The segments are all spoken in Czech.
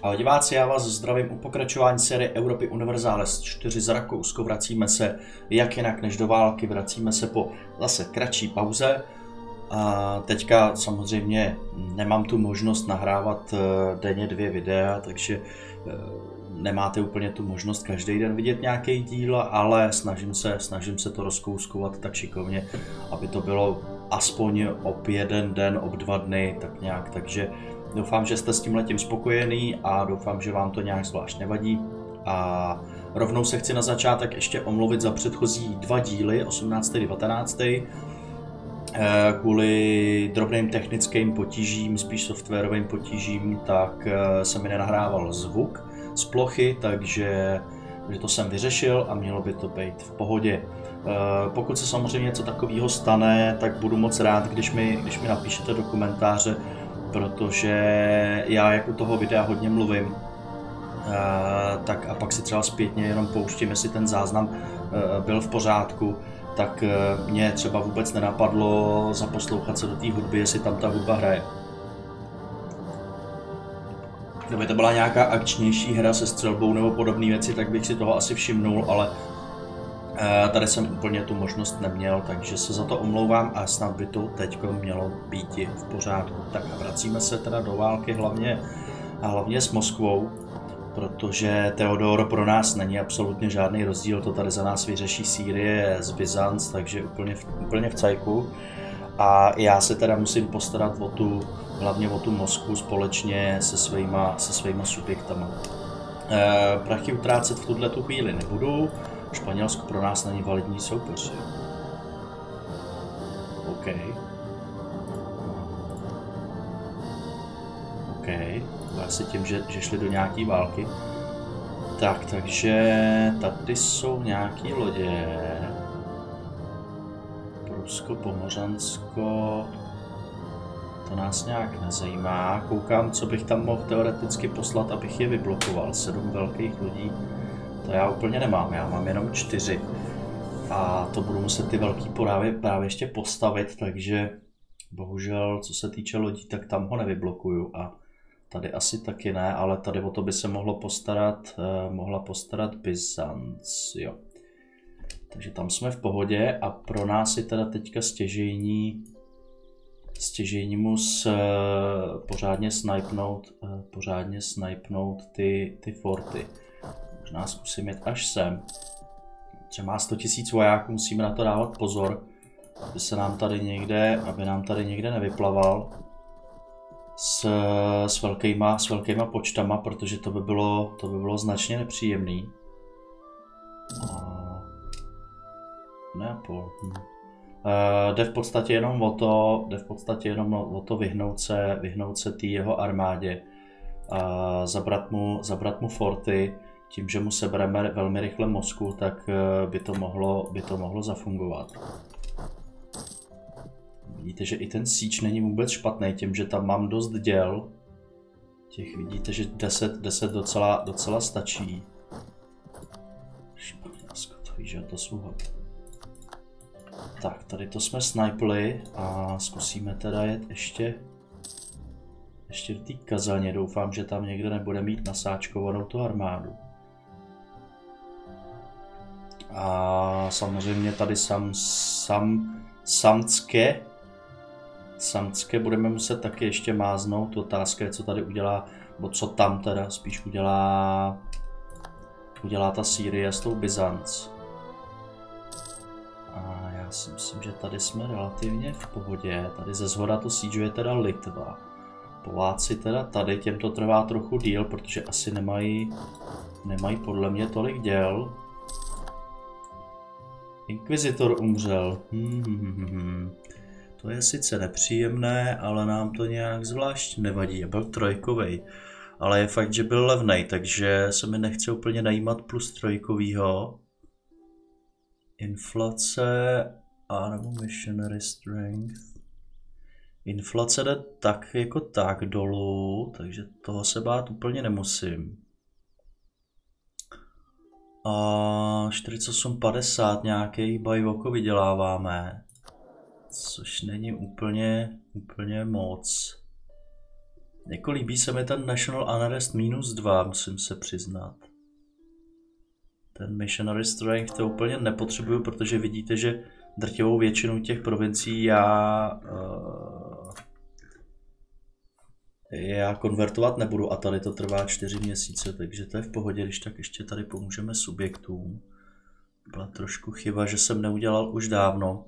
Ahoj diváci, já vás zdravím u pokračování série Europy Universalis 4 z Rakousko. Vracíme se jak jinak než do války, vracíme se po zase kratší pauze. A teďka samozřejmě nemám tu možnost nahrávat denně 2 videa, takže nemáte úplně tu možnost každý den vidět nějaký díl, ale snažím se to rozkouskovat tak šikovně, aby to bylo aspoň ob 1 den, ob 2 dny, tak nějak, takže doufám, že jste s tímhletím spokojený a doufám, že vám to nějak zvlášť nevadí. A rovnou se chci na začátek ještě omluvit za předchozí 2 díly, 18. a 19. Kvůli drobným technickým potížím, spíš softwarovým potížím, tak se mi nenahrával zvuk z plochy, takže to jsem vyřešil a mělo by to být v pohodě. Pokud se samozřejmě něco takového stane, tak budu moc rád, když mi napíšete do komentáře, protože já jak u toho videa hodně mluvím, tak a pak si třeba zpětně jenom pouštím, jestli ten záznam byl v pořádku, tak mě třeba vůbec nenapadlo zaposlouchat se do té hudby, jestli tam ta hudba hraje. Kdyby to byla nějaká akčnější hra se střelbou nebo podobné věci, tak bych si toho asi všimnul, ale tady jsem úplně tu možnost neměl, takže se za to omlouvám a snad by to teďko mělo být v pořádku. Tak a vracíme se teda do války hlavně s Moskvou, protože Theodor pro nás není absolutně žádný rozdíl, to tady za nás vyřeší Sýrie z Byzanc, takže úplně v cajku. A já se teda musím postarat hlavně o tu Moskvu společně se svýma subjektama. Prachy utrácet v tuto chvíli nebudu. Španělsko pro nás není validní soupeř. OK. Asi tím, že šli do nějaký války. Tak, takže tady jsou nějaký lodě. Prusko, Pomořansko. To nás nějak nezajímá. Koukám, co bych tam mohl teoreticky poslat, abych je vyblokoval. 7 velkých lodí. To já úplně nemám, já mám jenom 4. A to budu muset ty velký právě ještě postavit, takže bohužel, co se týče lodí, tak tam ho nevyblokuju. A tady asi taky ne, ale tady o to by se mohla postarat Byzanc, jo. Takže tam jsme v pohodě a pro nás je teda teďka stěžejní mus pořádně snipnout ty forty. Možná zkusím jet až sem. Třeba má 100 000 vojáků, musíme na to dávat pozor, aby nám tady někde nevyplaval s velkýma počtama, protože to by bylo značně nepříjemný. Neapol. Jde v podstatě jenom o to vyhnout se té jeho armádě. Zabrat mu forty. Tím, že mu sebereme velmi rychle Moskvu, tak by to mohlo zafungovat. Vidíte, že i ten síč není vůbec špatný, tím, že tam mám dost děl. Vidíte, že 10 docela stačí. Španělsko, to víš, že to sluha. Tak, tady to jsme snipli a zkusíme teda jet ještě do té kazaně. Doufám, že tam někde nebude mít nasáčkovanou tu armádu. A samozřejmě tady Samtské budeme muset taky ještě máznout. Otázka je, co tady udělá, nebo co tam teda spíš udělá ta Sýrie s tou Byzanc. A já si myslím, že tady jsme relativně v pohodě. Tady ze zhora to siegeuje teda Litva. Poláci teda tady, těm to trvá trochu díl, protože asi nemají podle mě tolik děl. Inkvizitor umřel. To je sice nepříjemné, ale nám to nějak zvlášť nevadí. Byl trojkovej. Ale je fakt, že byl levnej, takže se mi nechce úplně najímat plus trojkovýho. Inflace a nebo missionary strength. Inflace jde tak jako tak dolů, takže toho se bát úplně nemusím. A 48,50 nějaký bajvoko vyděláváme, což není úplně moc. Jako líbí se mi ten National Unrest -2, musím se přiznat. Ten Missionary Strength to úplně nepotřebuju, protože vidíte, že drtivou většinu těch provincií já konvertovat nebudu a tady to trvá 4 měsíce, takže to je v pohodě, když tak ještě tady pomůžeme subjektům. Byla trošku chyba, že jsem neudělal už dávno.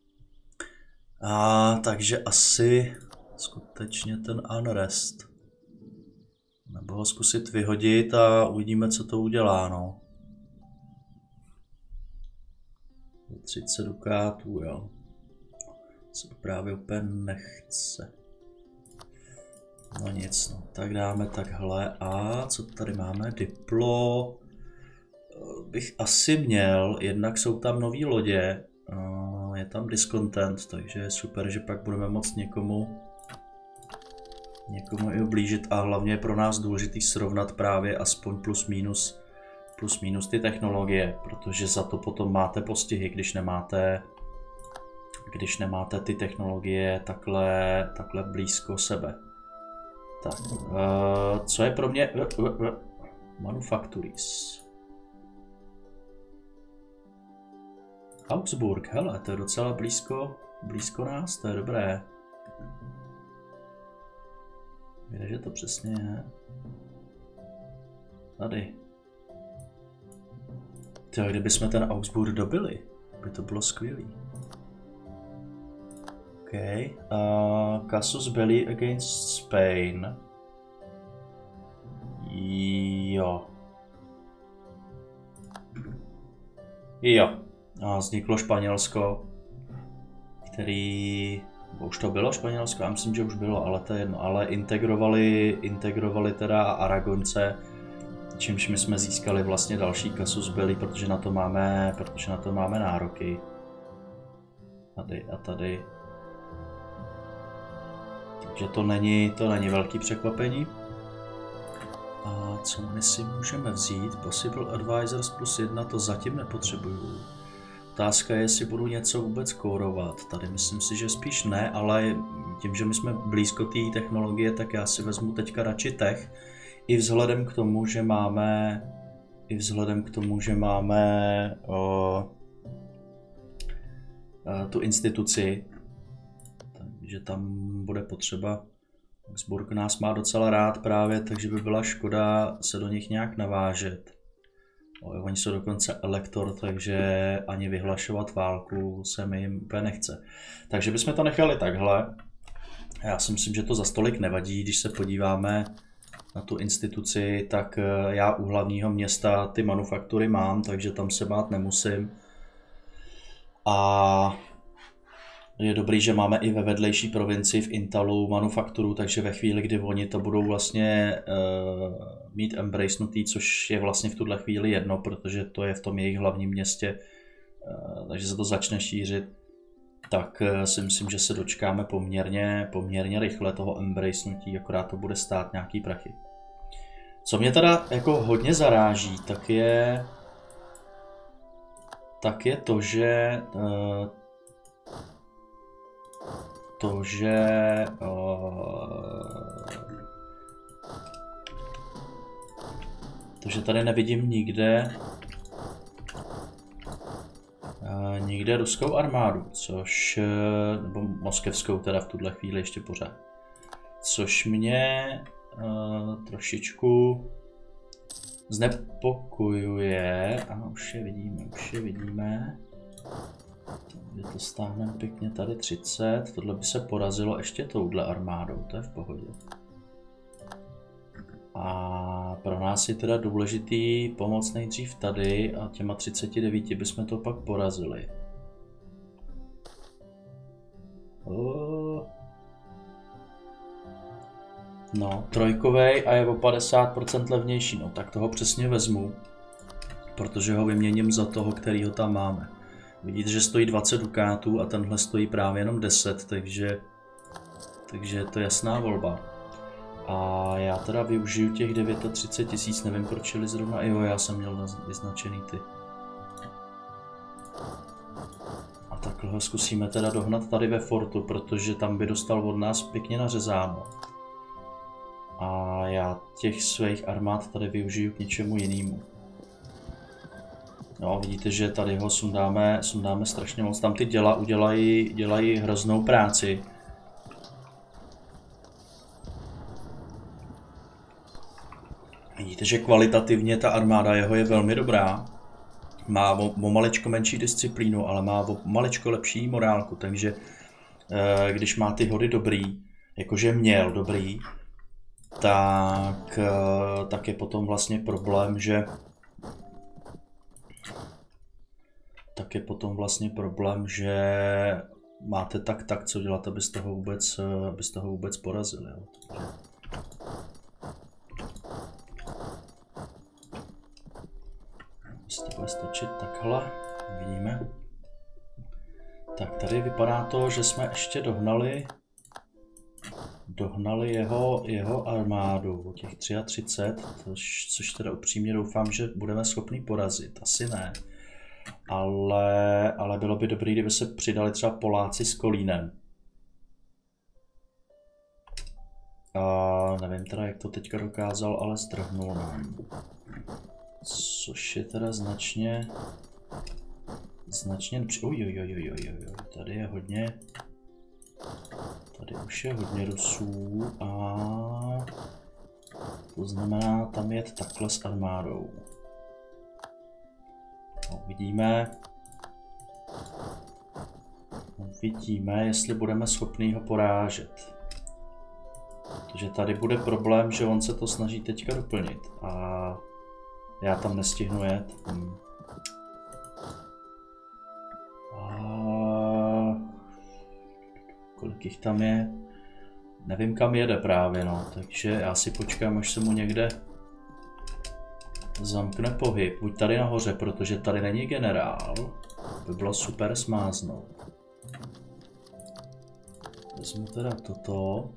Takže asi skutečně ten Unrest. Nebo ho zkusit vyhodit a uvidíme, co to udělá, no. 30 dukátů, jo. Co právě úplně nechce. No nic, no. Tak dáme takhle. A co tady máme? Diplo. Bych asi měl, jednak jsou tam nový lodě. Je tam discontent, takže je super, že pak budeme moct někomu i oblížit a hlavně je pro nás důležitý srovnat právě aspoň plus minus ty technologie, protože za to potom máte postihy, když nemáte ty technologie takhle blízko sebe. Tak, co je pro mě Manufactories. Augsburg, hele, to je docela blízko nás, to je dobré. Kde to přesně je? Tady. Tyjo, kdybychom ten Augsburg dobili, by to bylo skvělý. OK. Casus Belli against Spain. Jo. Vzniklo Španělsko, který... Už to bylo Španělsko, já myslím, že už bylo, ale to je jedno. Ale integrovali teda Aragonce, čímž my jsme získali vlastně další Casus Belli, protože na to máme nároky. Tady a tady. Takže to není velký překvapení. A co my si můžeme vzít? Possible Advisors +1, to zatím nepotřebuju. Otázka je, jestli budu něco vůbec kórovat. Tady myslím si, že spíš ne, ale tím, že my jsme blízko té technologie, tak já si vezmu teďka radši tech. I vzhledem k tomu, že máme tu instituci, takže tam bude potřeba. Augsburg nás má docela rád právě, takže by byla škoda se do nich nějak navážet. Oni jsou dokonce elektor, takže ani vyhlašovat válku se mi jim úplně nechce. Takže bychom to nechali takhle. Já si myslím, že to za stolik nevadí, když se podíváme na tu instituci, tak já u hlavního města ty manufaktury mám, takže tam se bát nemusím. A je dobrý, že máme i ve vedlejší provincii v Intalu manufakturu, takže ve chvíli, kdy oni to budou vlastně mít embracenutý, což je vlastně v tuhle chvíli jedno, protože to je v tom jejich hlavním městě, takže se to začne šířit, tak si myslím, že se dočkáme poměrně rychle toho embracenutí, akorát to bude stát nějaký prachy. Co mě teda jako hodně zaráží, tak je to, že tady nevidím nikde ruskou armádu, což, nebo moskevskou teda v tuhle chvíli ještě pořád, což mě trošičku znepokojuje. A už je vidíme. Tady to stáhneme pěkně, tady 30, tohle by se porazilo ještě touhle armádou, to je v pohodě. A pro nás je teda důležitý pomoct nejdřív tady a těma 39 bychom to pak porazili. No, trojkovej a je o 50% levnější, no tak toho přesně vezmu, protože ho vyměním za toho, kterýho tam máme. Vidíte, že stojí 20 dukátů a tenhle stojí právě jenom 10, takže je to jasná volba. A já teda využiju těch 39 000, nevím proč čili zrovna, jo, já jsem měl vyznačený ty. A takhle ho zkusíme teda dohnat tady ve fortu, protože tam by dostal od nás pěkně nařezáno. já těch svých armád tady využiju k něčemu jinému. No, vidíte, že tady ho sundáme strašně moc. Tam ty děla dělají hroznou práci. Vidíte, že kvalitativně ta armáda jeho je velmi dobrá. Má o maličko menší disciplínu, ale má o maličko lepší morálku, takže když má ty hody dobrý, jakože měl dobrý, tak je potom vlastně problém, že máte tak co dělat, abyste ho vůbec porazili. Jo. Jestli to bude stačit takhle, vidíme. Tak tady vypadá to, že jsme ještě dohnali jeho armádu o těch 33, což teda upřímně doufám, že budeme schopni porazit. Asi ne. Ale bylo by dobré, kdyby se přidali třeba Poláci s Kolínem. A nevím teda, jak to teďka dokázal, ale zdrhnul nám. Což je teda značně tady je hodně, tady už je hodně Rusů a to znamená tam jet takhle s armádou. Uvidíme, jestli budeme schopni ho porážet. Protože tady bude problém, že on se to snaží teďka doplnit a já tam nestihnu jet. Kolik jich tam je? Nevím, kam jede právě, no. Takže já si počkám, až se mu někde zamkne pohyb. Buď tady nahoře, protože tady není generál. By bylo super smáznout. Vezmu teda toto.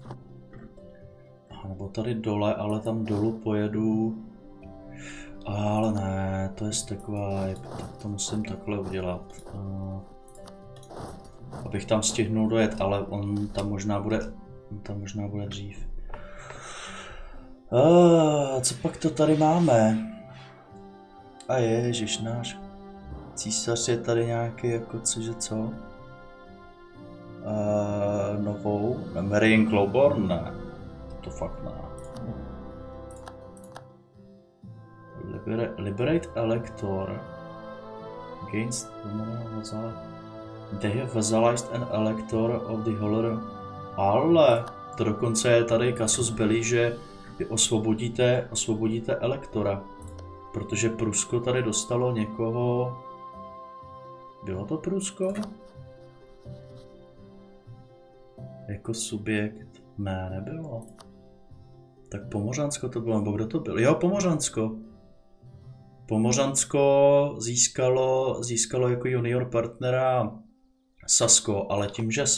A nebo tady dole, ale tam dolů pojedu. Ale ne, to je stack vibe, tak to musím takhle udělat. Abych tam stihnul dojet, ale on tam možná bude dřív. Co pak to tady máme? A ježiš, náš císař je tady nějaký jako cože co? Novou? Marian Clauborn? Ne, to fakt ne. Liberate elector against they have vassalized an elector of the Holler. Ale to dokonce je tady casus belli, že vy osvobodíte elektora, protože Prusko tady dostalo někoho. Bylo to Prusko? Jako subjekt? Ne, nebylo. Tak Pomořansko to bylo, nebo kdo to byl? Jo, Pomořansko. Pomořansko získalo jako junior partnera Sasko, ale tím, že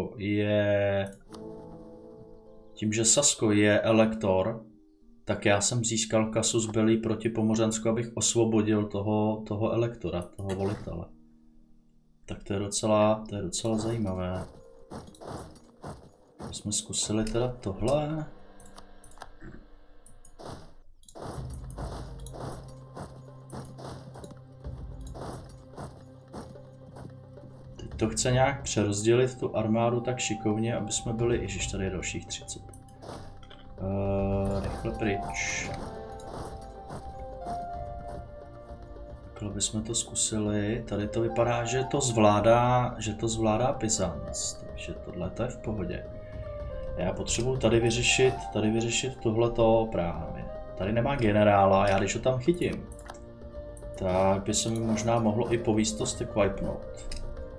Sasko je elektor, tak já jsem získal casus belli proti Pomořansku, abych osvobodil toho elektora, toho volitele. Tak to je docela zajímavé. Jsme zkusili teda tohle. To chce nějak přerozdělit tu armádu tak šikovně, aby jsme byli, ježiš, tady je dalších 30. Rychle pryč. Takhle bychom to zkusili. Tady to vypadá, že to zvládá Byzanc, takže tohle je v pohodě. Já potřebuji tady vyřešit tohleto právě. Tady nemá generála a já když ho tam chytím, tak by se mi možná mohlo i povíst to stack wipenout.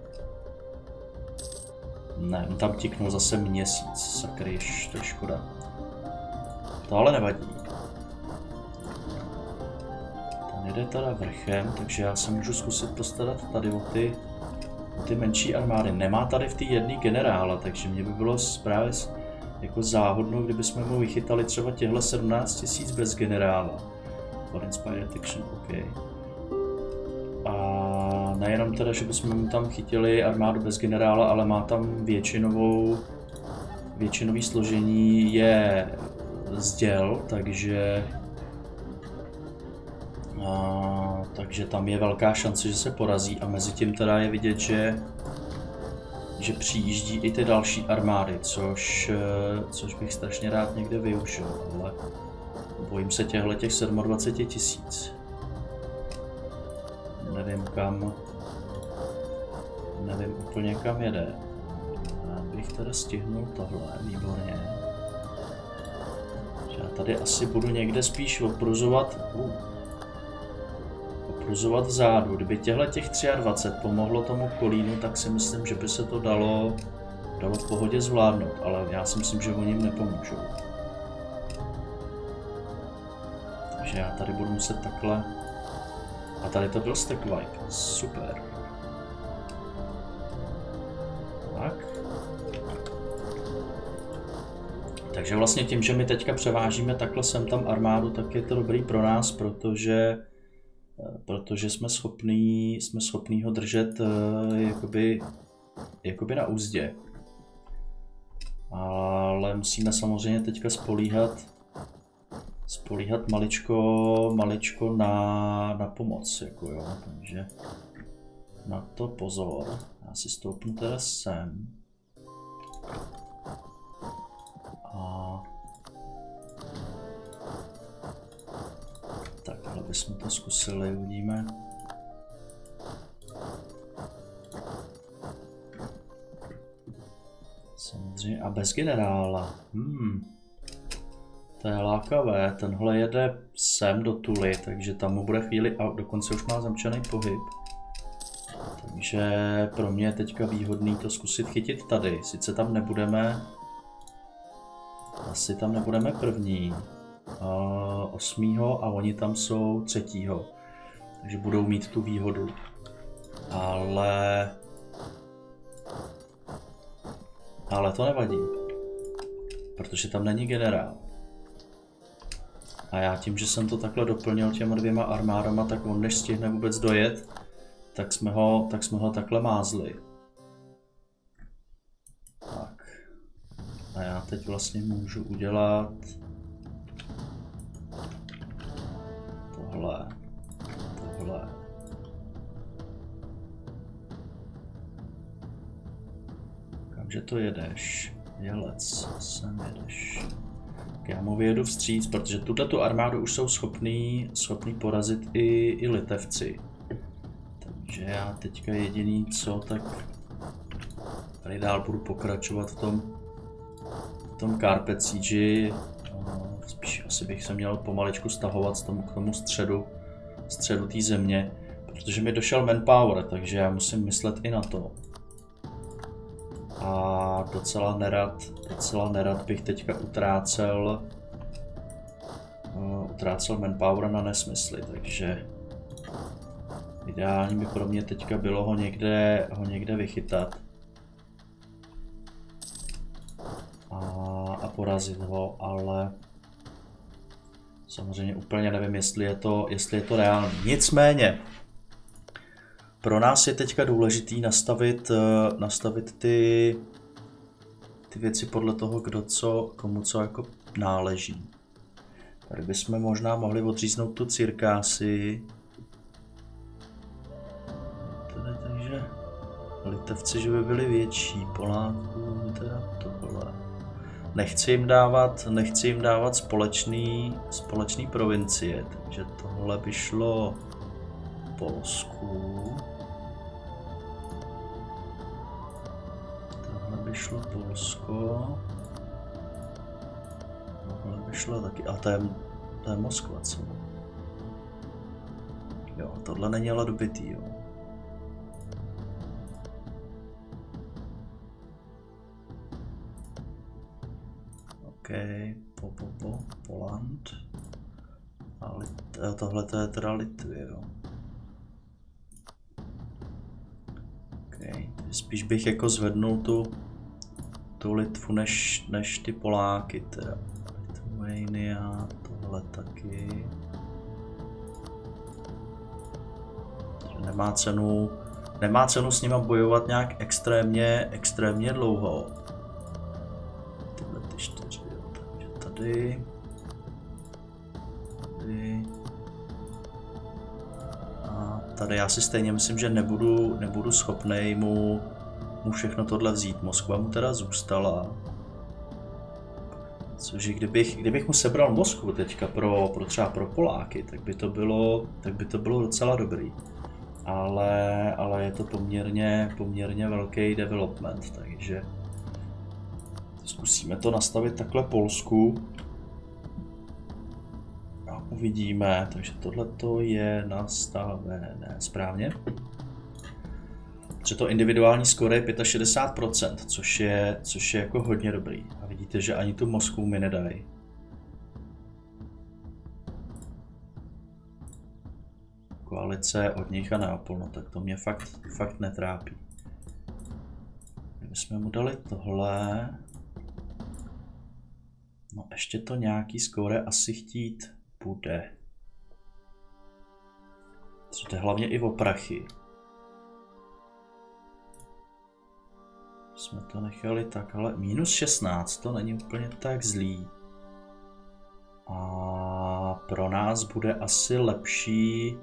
Ne, on tam tiknul zase měsíc, sakryš, to je škoda. To ale nevadí. Ten jde teda vrchem, takže já se můžu zkusit postarat tady o ty menší armády. Nemá tady v té jedné generála, takže mě by bylo právě jako záhodno, kdybychom mu vychytali třeba těhle 17 000 bez generála. For Inspired Action, OK. A nejenom teda, že bychom mu tam chytili armádu bez generála, ale má tam většinový složení je z děl, takže tam je velká šance, že se porazí a mezi tím teda je vidět, že přijíždí i ty další armády, což bych strašně rád někde využil, ale bojím se těch 27 000. Nevím úplně kam jede. Já bych teda stihnul tohle, výborně. Já tady asi budu někde spíš opruzovat vzadu. Kdyby těch 23 pomohlo tomu Kolínu, tak si myslím, že by se to dalo v pohodě zvládnout, ale já si myslím, že oni jim nepomůžou. Takže já tady budu muset takhle. A tady to byl stack wipe, super. Tak. Takže vlastně tím, že my teďka převážíme takhle sem tam armádu, tak je to dobrý pro nás, protože jsme schopní ho držet jakoby na úzdě. Ale musíme samozřejmě teďka spolíhat maličko na pomoc, jako jo, takže na to pozor. Já si stoupnu teda sem. Takhle bychom to zkusili, uvidíme. Samozřejmě, a bez generála. To je lákavé, tenhle jede sem do Tuly, takže tam mu bude chvíli a dokonce už má zamčený pohyb. Takže pro mě je teďka výhodný to zkusit chytit tady. Sice tam nebudeme, asi tam nebudeme první, 8. a oni tam jsou 3. Takže budou mít tu výhodu. Ale to nevadí, protože tam není generál. A já tím, že jsem to takhle doplnil těma 2 armádama, tak on než stihne vůbec dojet, tak jsme ho takhle mázli. Tak. A já teď vlastně můžu udělat tohle. Kamže to jedeš? Jelec, sem jedeš. Tak já mu vyjedu vstříc, protože tuto armádu už jsou schopný porazit i Litevci. Takže já teďka jediný co, tak tady dál budu pokračovat v tom Carpet Siege. Spíš asi bych se měl pomaličku stahovat k tomu středu té země, protože mi došel manpower, takže já musím myslet i na to. A docela nerad bych teďka utrácel manpower na nesmysly, takže ideální by pro mě teďka bylo ho někde vychytat a porazit ho, ale samozřejmě úplně nevím, jestli je to reálné. Nicméně pro nás je teďka důležitý nastavit ty věci podle toho, komu co jako náleží. Tady bychom možná mohli odříznout tu Cirkásy. Takže Litevci, že by byli větší, Poláků, teda tohle. Nechci jim dávat společný provincie, takže tohle by šlo Polsku. Tohle by šlo Polsko. Tohle by šlo taky, a to je Moskva, co? Jo, tohle není ale dobitý, jo. OK, Poland. A tohle to je teda Litvy, jo. Okay. Spíš bych jako zvednul tu Litvu než ty Poláky teda. Lithuania, tohle taky. Nemá cenu s nima bojovat nějak extrémně dlouho. Tyhle ty 4, jo, takže tady. tady já si stejně myslím, že nebudu schopnej mu všechno tohle vzít. Moskva mu teda zůstala. Cože kdybych mu sebral Moskvu teďka třeba pro Poláky, tak by to bylo docela dobrý. Ale je to poměrně velký development, takže zkusíme to nastavit takhle Polsku. A uvidíme, takže tohleto je nastavené správně. Že to individuální skóre je 65%, což je jako hodně dobrý. A vidíte, že ani tu Moskvu mi nedají. Koalice od nich a Neapol, no tak to mě fakt netrápí. Kdybychom mu dali tohle... No ještě to nějaký skóre asi chtít bude. Co to je hlavně i o prachy. Jsme to nechali tak, ale minus 16, to není úplně tak zlý. A pro nás bude asi lepší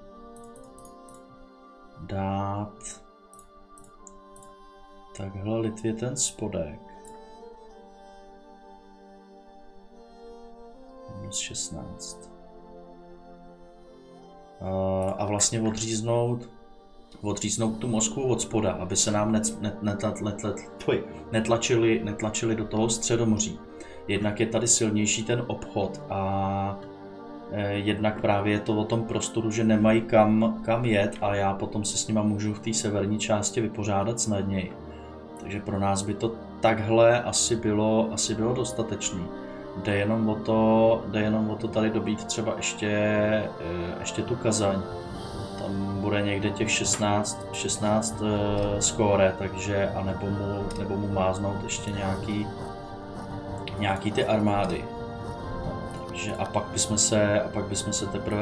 dát takhle Litvě ten spodek. Minus 16. A vlastně odříznout tu Moskvu od spoda, aby se nám netlačili do toho Středomoří. Jednak je tady silnější ten obchod a jednak právě je to o tom prostoru, že nemají kam jet a já potom se s nima můžu v té severní části vypořádat snadněji. Takže pro nás by to takhle asi bylo dostatečný. Jde jenom o to tady dobít třeba ještě tu Kazaň. Tam bude někde těch 16 skóre, takže a nebo mu máznout ještě nějaký ty armády. Takže a pak bychom se teprve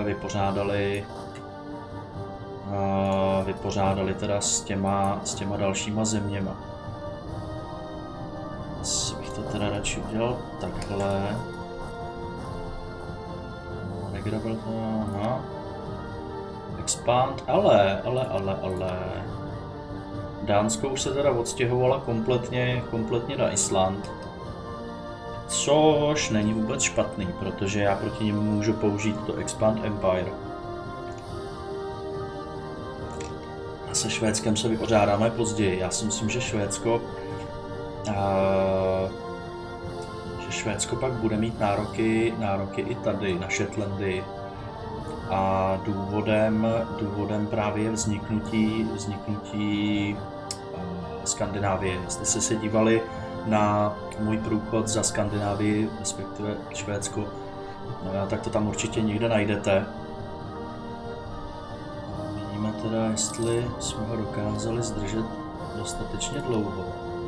vypořádali teda s těma dalšíma zeměma. Asi bych to teda radši udělal takhle. Negrabil to, no. Expand, ale. Dánsko už se teda odstěhovala kompletně na Island. Což není vůbec špatný, protože já proti němu můžu použít to Expand Empire. A se Švédskem se vypořádáme později. Já si myslím, že Švédsko pak bude mít nároky i tady na Shetlandy. A důvodem právě je vzniknutí Skandinávie. Jestli jste se dívali na můj průchod za Skandinávii, respektive Švédsko, tak to tam určitě někde najdete. Vidíme teda, jestli jsme ho dokázali zdržet dostatečně dlouho.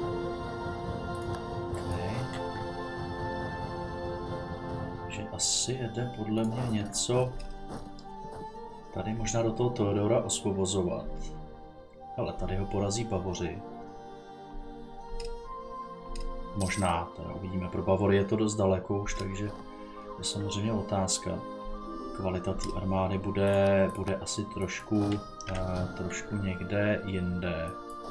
Okay. Že asi jede podle mě něco tady možná do toho Theodora osvobozovat. Ale tady ho porazí Bavoři. Možná, teda uvidíme. Pro Bavory je to dost daleko už, takže je samozřejmě otázka. Kvalita té armády bude asi trošku někde jinde.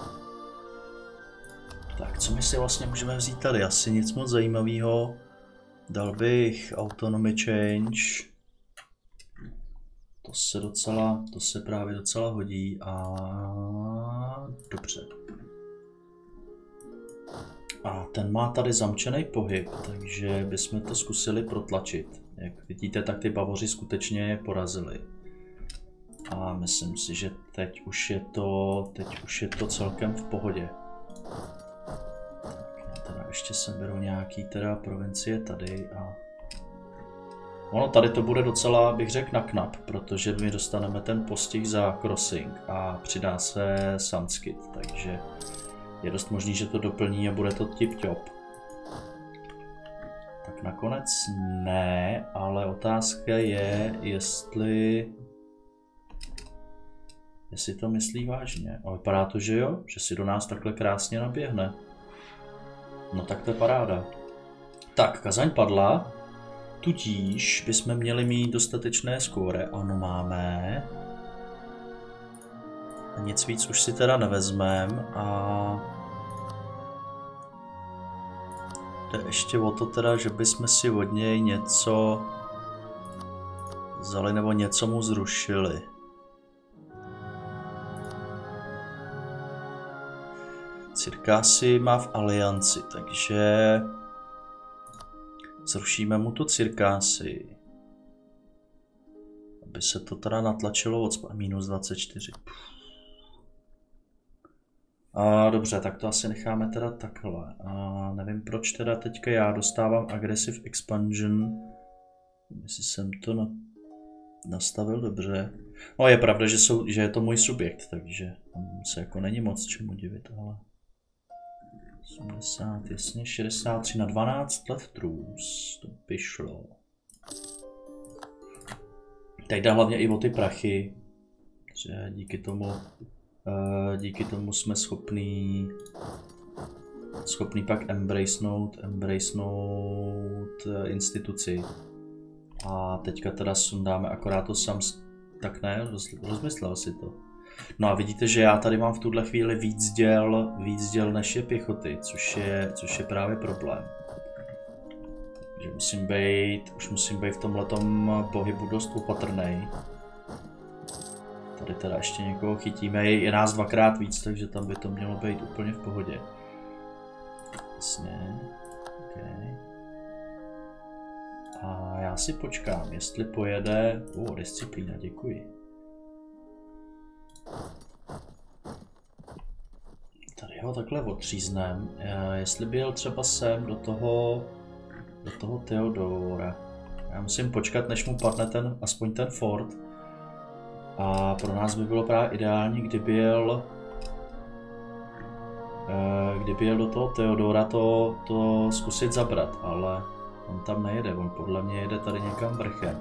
Tak, co my si vlastně můžeme vzít tady? Asi nic moc zajímavého. Dal bych Autonomy Change. To se právě docela hodí a dobře. A ten má tady zamčený pohyb, takže bychom to zkusili protlačit. Jak vidíte, tak ty Bavoři skutečně je porazili. A myslím si, že teď už je to celkem v pohodě. Tak teda ještě seberu nějaký teda provincie tady a... Ono tady to bude docela, bych řekl, na knap, protože my dostaneme ten postih za crossing a přidá se Sanskrit, takže je dost možný, že to doplní a bude to tip-top. Tak nakonec ne, ale otázka je, jestli to myslí vážně. A vypadá to, že jo, že si do nás takhle krásně naběhne. No tak to je paráda. Tak, Kazaň padla. Tudíž bychom měli mít dostatečné skóre. Ano, máme. nic víc už si teda nevezmem a jde ještě o to teda, že bychom si od něj něco vzali nebo něco mu zrušili. Cirkásy má v alianci, takže zrušíme mu tu cirkásy. Aby se to teda natlačilo od minus 24. A dobře, tak to asi necháme teda takhle. A nevím, proč teda teďka já dostávám aggressive expansion. Jestli jsem to nastavil dobře. No je pravda, že je to můj subjekt, takže tam se jako není moc čemu divit, ale 80, jasně, 63 na 12 let trůz, to by šlo. Teď jde hlavně i o ty prachy, že díky tomu jsme schopní pak embracenout instituci. A teďka teda sundáme akorát to sám, tak ne, rozmyslel si to. No a vidíte, že já tady mám v tuhle chvíli víc děl než je pěchoty, což je právě problém. Takže už musím být v tomhletom pohybu dost opatrnej. Tady teda ještě někoho chytíme, je nás dvakrát víc, takže tam by to mělo být úplně v pohodě. Jasně, okay. A já si počkám, jestli pojede, disciplína, děkuji. Tady ho takhle odříznem, jestli by jel třeba sem do toho Theodora. Já musím počkat, než mu padne aspoň ten fort. A pro nás by bylo právě ideální, kdyby jel do toho Theodora to zkusit zabrat, ale on tam nejede, on podle mě jede tady někam vrchem.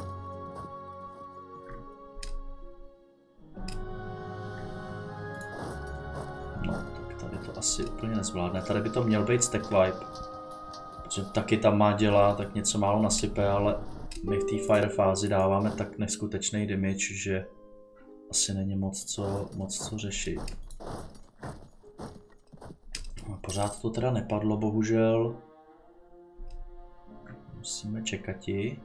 No, tak tady to asi úplně nezvládne, tady by to měl být stack wipe. Protože taky tam má děla, tak něco málo nasype, ale my v té fire fázi dáváme tak neskutečný damage, že asi není moc co řešit. Pořád to teda nepadlo, bohužel. Musíme čekati.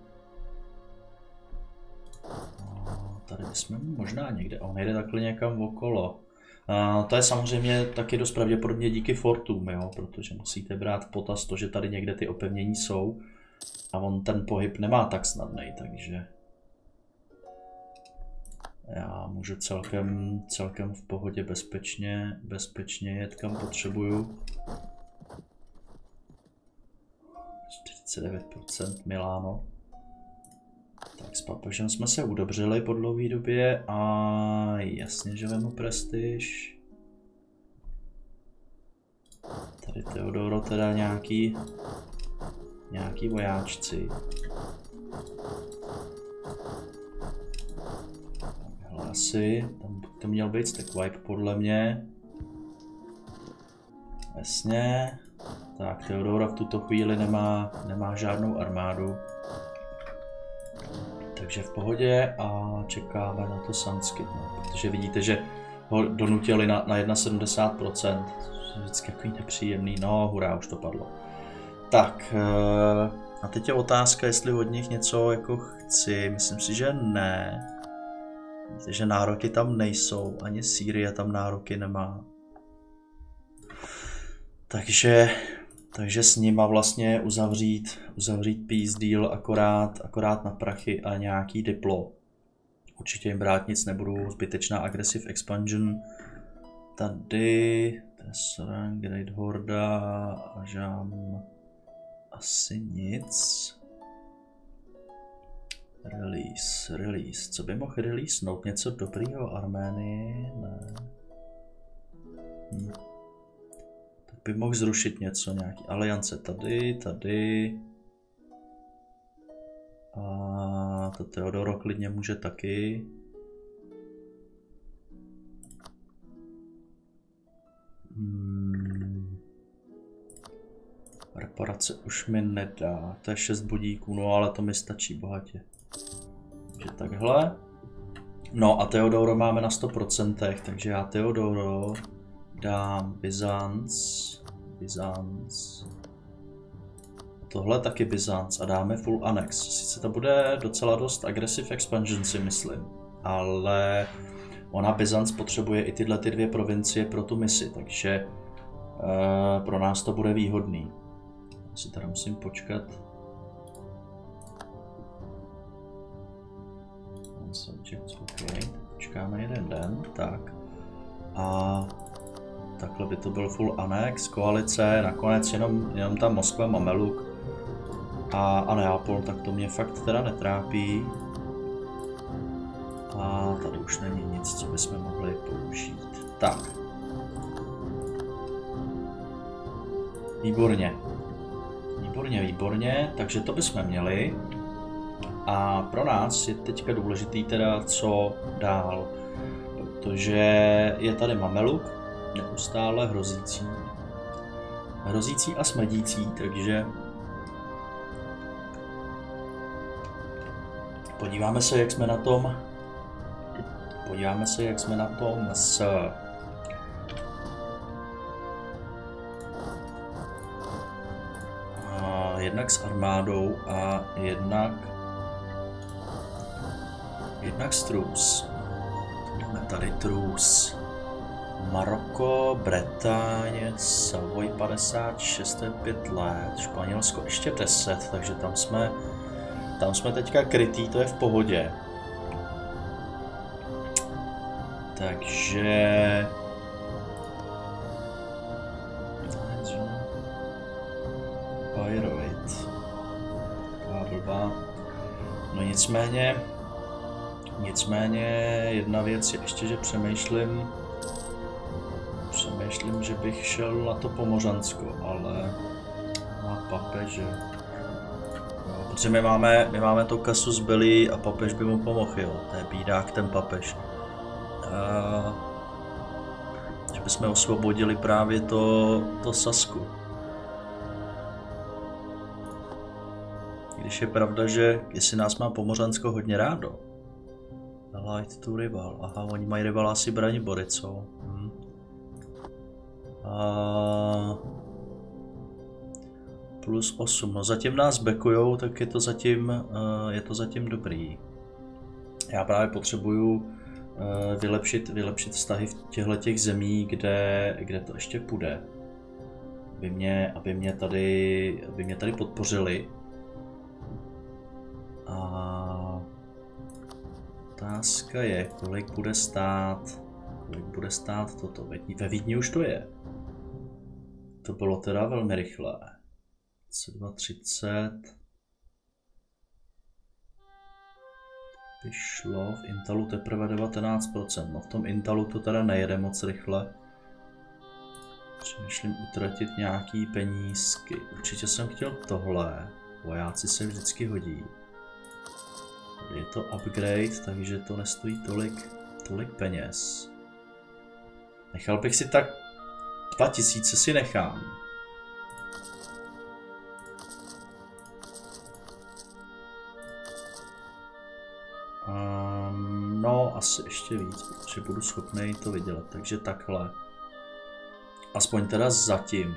Tady bychom možná někde, on jde takhle někam okolo. To je samozřejmě taky dost pravděpodobně díky fortům, jo, protože musíte brát v potaz to, že tady někde ty opevnění jsou a on ten pohyb nemá tak snadný, takže já můžu celkem v pohodě bezpečně jet kam potřebuju. 49% Miláno. Tak s papežem jsme se udobřili po dlouhé době a jasně, že vemu prestiž. Tady Teodoro teda nějaký vojáčci. Hlasy, tam to měl být stack wipe podle mě. Jasně. Tak Teodora v tuto chvíli nemá žádnou armádu. Takže v pohodě a čekáme na to Sanskrit, no, protože vidíte, že ho donutili na 71%, to je vždycky takový nepříjemný, no hurá, už to padlo. Tak, a teď je otázka, jestli od nich něco jako chci, myslím si, že ne. Víte, že nároky tam nejsou, ani Sýrie tam nároky nemá. Takže s nima vlastně uzavřít peace deal akorát na prachy a nějaký diplo. Určitě jim brát nic nebudu, zbytečná aggressive expansion. Tady Tesserang, Great Horda a žám asi nic. Release. Co by mohl releasenout? Něco dobrýho Arménii? Ne. Tak by mohl zrušit něco, nějaký aliance tady. A to Teodoro klidně může taky. Reparace už mi nedá, to je 6 bodíků, no ale to mi stačí bohatě. Takže takhle. No a Theodoro máme na 100%, takže já Theodoro dám Byzanc. Tohle taky Byzanc a dáme full annex. Sice to bude docela dost aggressive expansion, si myslím, ale ona Byzanc potřebuje i tyhle ty 2 provincie pro tu misi, takže pro nás to bude výhodný. Si teda musím počkat. Okay. Počkáme jeden den, tak. A takhle by to byl full annex, koalice, nakonec jenom tam Moskva, Mameluk a Neapol, tak to mě fakt teda netrápí. A tady už není nic, co bychom mohli použít. Tak. Výborně. Výborně, takže to bychom měli. A pro nás je teďka důležitý teda co dál, protože je tady Mameluk, neustále hrozící a smrdící, takže podíváme se, jak jsme na tom jednak s armádou a jednak s trus. Máme tady trus. Maroko, Bretaň, Savoy 56, 5 let, Španělsko ještě 10, takže tam jsme teďka krytý, to je v pohodě. Takže Bayreuth. Blbá. No nicméně jedna věc je ještě, že přemýšlím, že bych šel na to Pomořansko, ale na papeže. No, protože my máme to casus belli a papež by mu pomohl, jo. To je bídák ten papež. Že bychom osvobodili právě to Sasku. Když je pravda, že jestli nás má Pomořansko hodně rádo. Allied to rival. Aha, oni mají rivala asi Branibory, co? Plus 8. No zatím nás backujou, tak je to zatím dobrý. Já právě potřebuju vylepšit vztahy v těchto zemí, kde to ještě půjde. Aby mě tady podpořili. A otázka je, kolik bude stát toto. Ve Vídni už to je. To bylo teda velmi rychlé. 22:30. Vyšlo v Intalu teprve 19%. No v tom Intalu to teda nejede moc rychle. Přemýšlím utratit nějaký penízky. Určitě jsem chtěl tohle. Vojáci se vždycky hodí. Je to upgrade, takže to nestojí tolik peněz. Nechal bych si tak 2000 si nechám. No, asi ještě víc, protože budu schopný to vydělat, takže takhle. Aspoň teda zatím.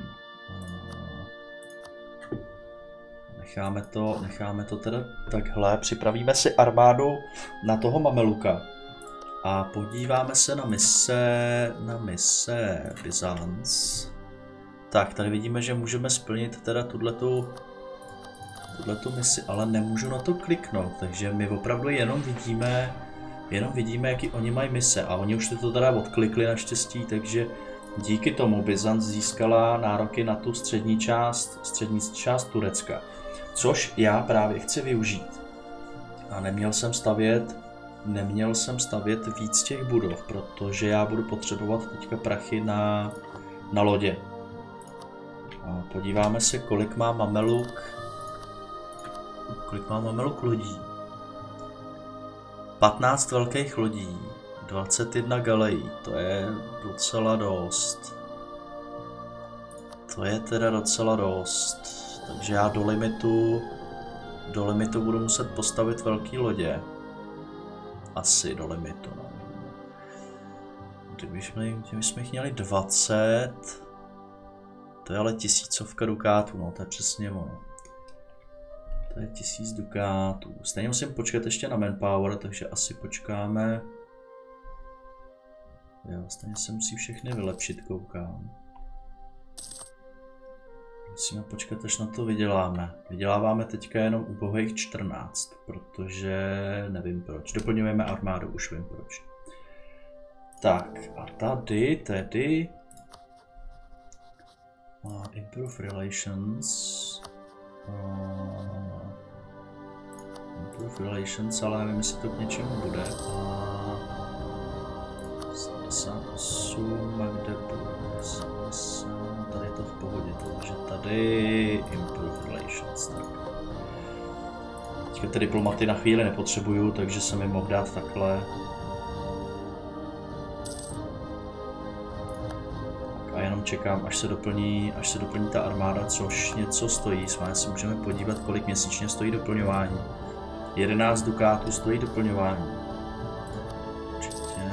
Necháme to teda takhle, připravíme si armádu na toho Mameluka a podíváme se na mise Byzanc. Tak, tady vidíme, že můžeme splnit teda tuhletu misi, ale nemůžu na to kliknout, takže my opravdu jenom vidíme, jaký oni mají mise a oni už to teda odklikli naštěstí, takže díky tomu Byzanc získala nároky na tu střední část Turecka. Což já právě chci využít. A neměl jsem stavět víc těch budov, protože já budu potřebovat teďka prachy na lodě. A podíváme se, kolik má Mameluk lodí. 15 velkých lodí, 21 galejí, to je docela dost. To je teda docela dost. Takže já do limitu budu muset postavit velké lodě. asi do limitu. No. Kdybychom jich měli 20, to je ale 1000 dukátů, no to je přesně ono. To je 1000 dukátů. Stejně musím počkat ještě na manpower, takže asi počkáme. Jo, stejně se musí všechny vylepšit, koukám. Musíme počkat, až na to vyděláme. Vyděláváme teďka jenom ubohých 14, protože nevím proč. Doplňujeme armádu, už vím proč. Tak, a tady tedy... Improve relations... Improve relations, ale nevím, jestli to k něčemu bude. 78, kde bude 70, tady je to v pohodě, takže tady improve relations, tak. Teďka ty diplomaty na chvíli nepotřebuju, takže jsem jim mohl dát takhle. Tak a jenom čekám, až se doplní ta armáda, což něco stojí. S vámi si můžeme podívat, kolik měsíčně stojí doplňování. 11 dukátů stojí doplňování. Určitě.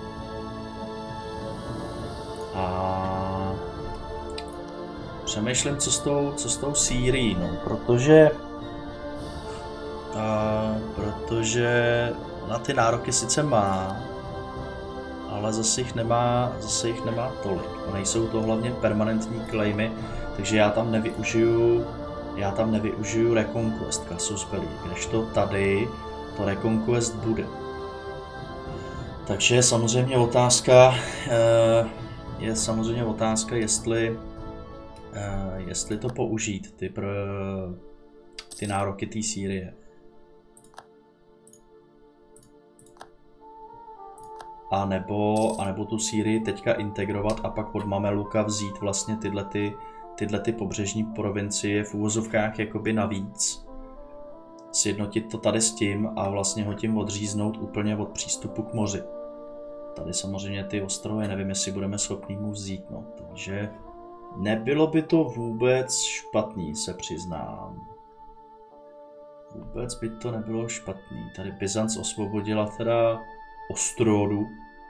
A přemýšlím, co s tou Sýrií, no, protože na ty nároky sice má, ale zase jich nemá tolik. Nejsou to hlavně permanentní claimy, takže já tam nevyužiju Reconquest Casus Belli, kdežto tady to Reconquest bude. Takže je samozřejmě otázka, jestli to použít, ty nároky té Sýrie. A nebo tu Sýrii teďka integrovat a pak od Mameluka vzít vlastně tyhle pobřežní provincie v úvozovkách jakoby navíc. Sjednotit to tady s tím a vlastně ho tím odříznout úplně od přístupu k moři. Tady samozřejmě ty ostrovy, nevím, jestli budeme schopni mu vzít, no, takže nebylo by to vůbec špatný, se přiznám. Vůbec by to nebylo špatný. Tady Byzanc osvobodila teda Ostrodu.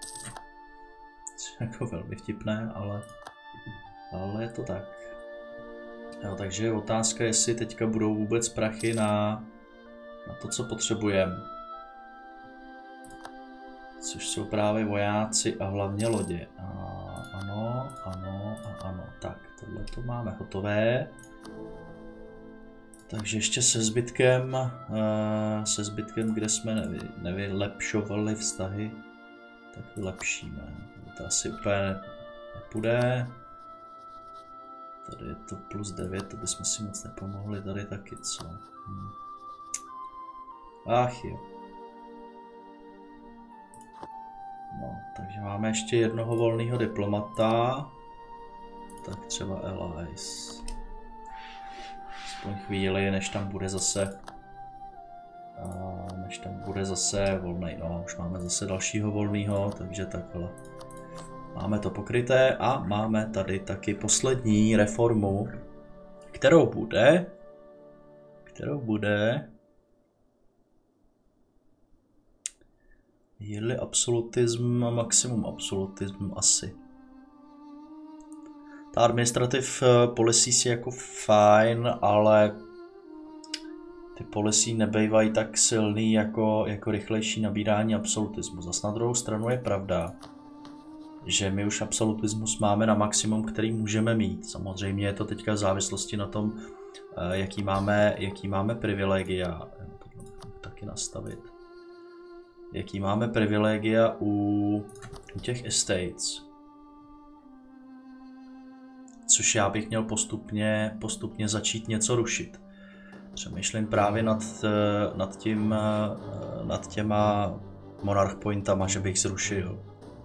Jako velmi vtipné, ale je to tak. Jo, takže je otázka, jestli teďka budou vůbec prachy na to, co potřebujeme. Což jsou právě vojáci a hlavně lodě. Ano. Tak, tohle to máme hotové. Takže ještě se zbytkem, kde jsme nevylepšovali vztahy, tak vylepšíme. To asi úplně nepůjde. Tady je to plus 9, to bychom si moc nepomohli, tady taky, co? Ach jo. No, takže máme ještě jednoho volného diplomata. Tak třeba Allies. Aspoň chvíli, než tam bude zase volný. No, už máme zase dalšího volného, takže takhle. Máme to pokryté a máme tady taky poslední reformu, kterou bude Yearly absolutism a maximum absolutism asi. Ta administrative policies je jako fajn, ale ty policy nebejvají tak silný jako rychlejší nabírání absolutismu. Zas na druhou stranu je pravda, že my už absolutismus máme na maximum, který můžeme mít. Samozřejmě je to teďka v závislosti na tom, jaký máme privilegia. Taky nastavit. Jaký máme privilegia u těch estates. Což já bych měl postupně začít něco rušit. Přemýšlím právě nad těma monarch pointama, že bych zrušil.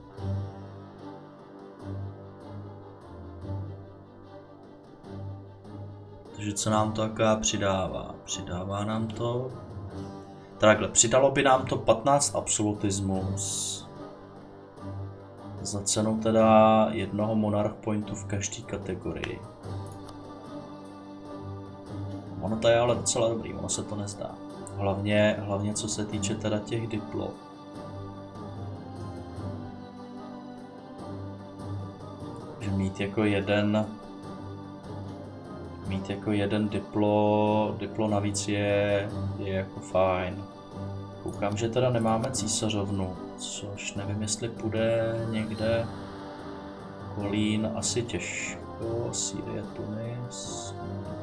Takže co nám to taká přidává? Přidává nám to... Takhle, přidalo by nám to 15 absolutismus. Za cenu teda jednoho monarch pointu v každé kategorii. Ono to je ale docela dobrý, ono se to nezdá. Hlavně co se týče teda těch diplo. mít jako jeden diplo navíc je jako fajn. Koukám, že teda nemáme císařovnu, což nevím, jestli půjde někde. Kolín asi těžko, Sýrie, Tunis.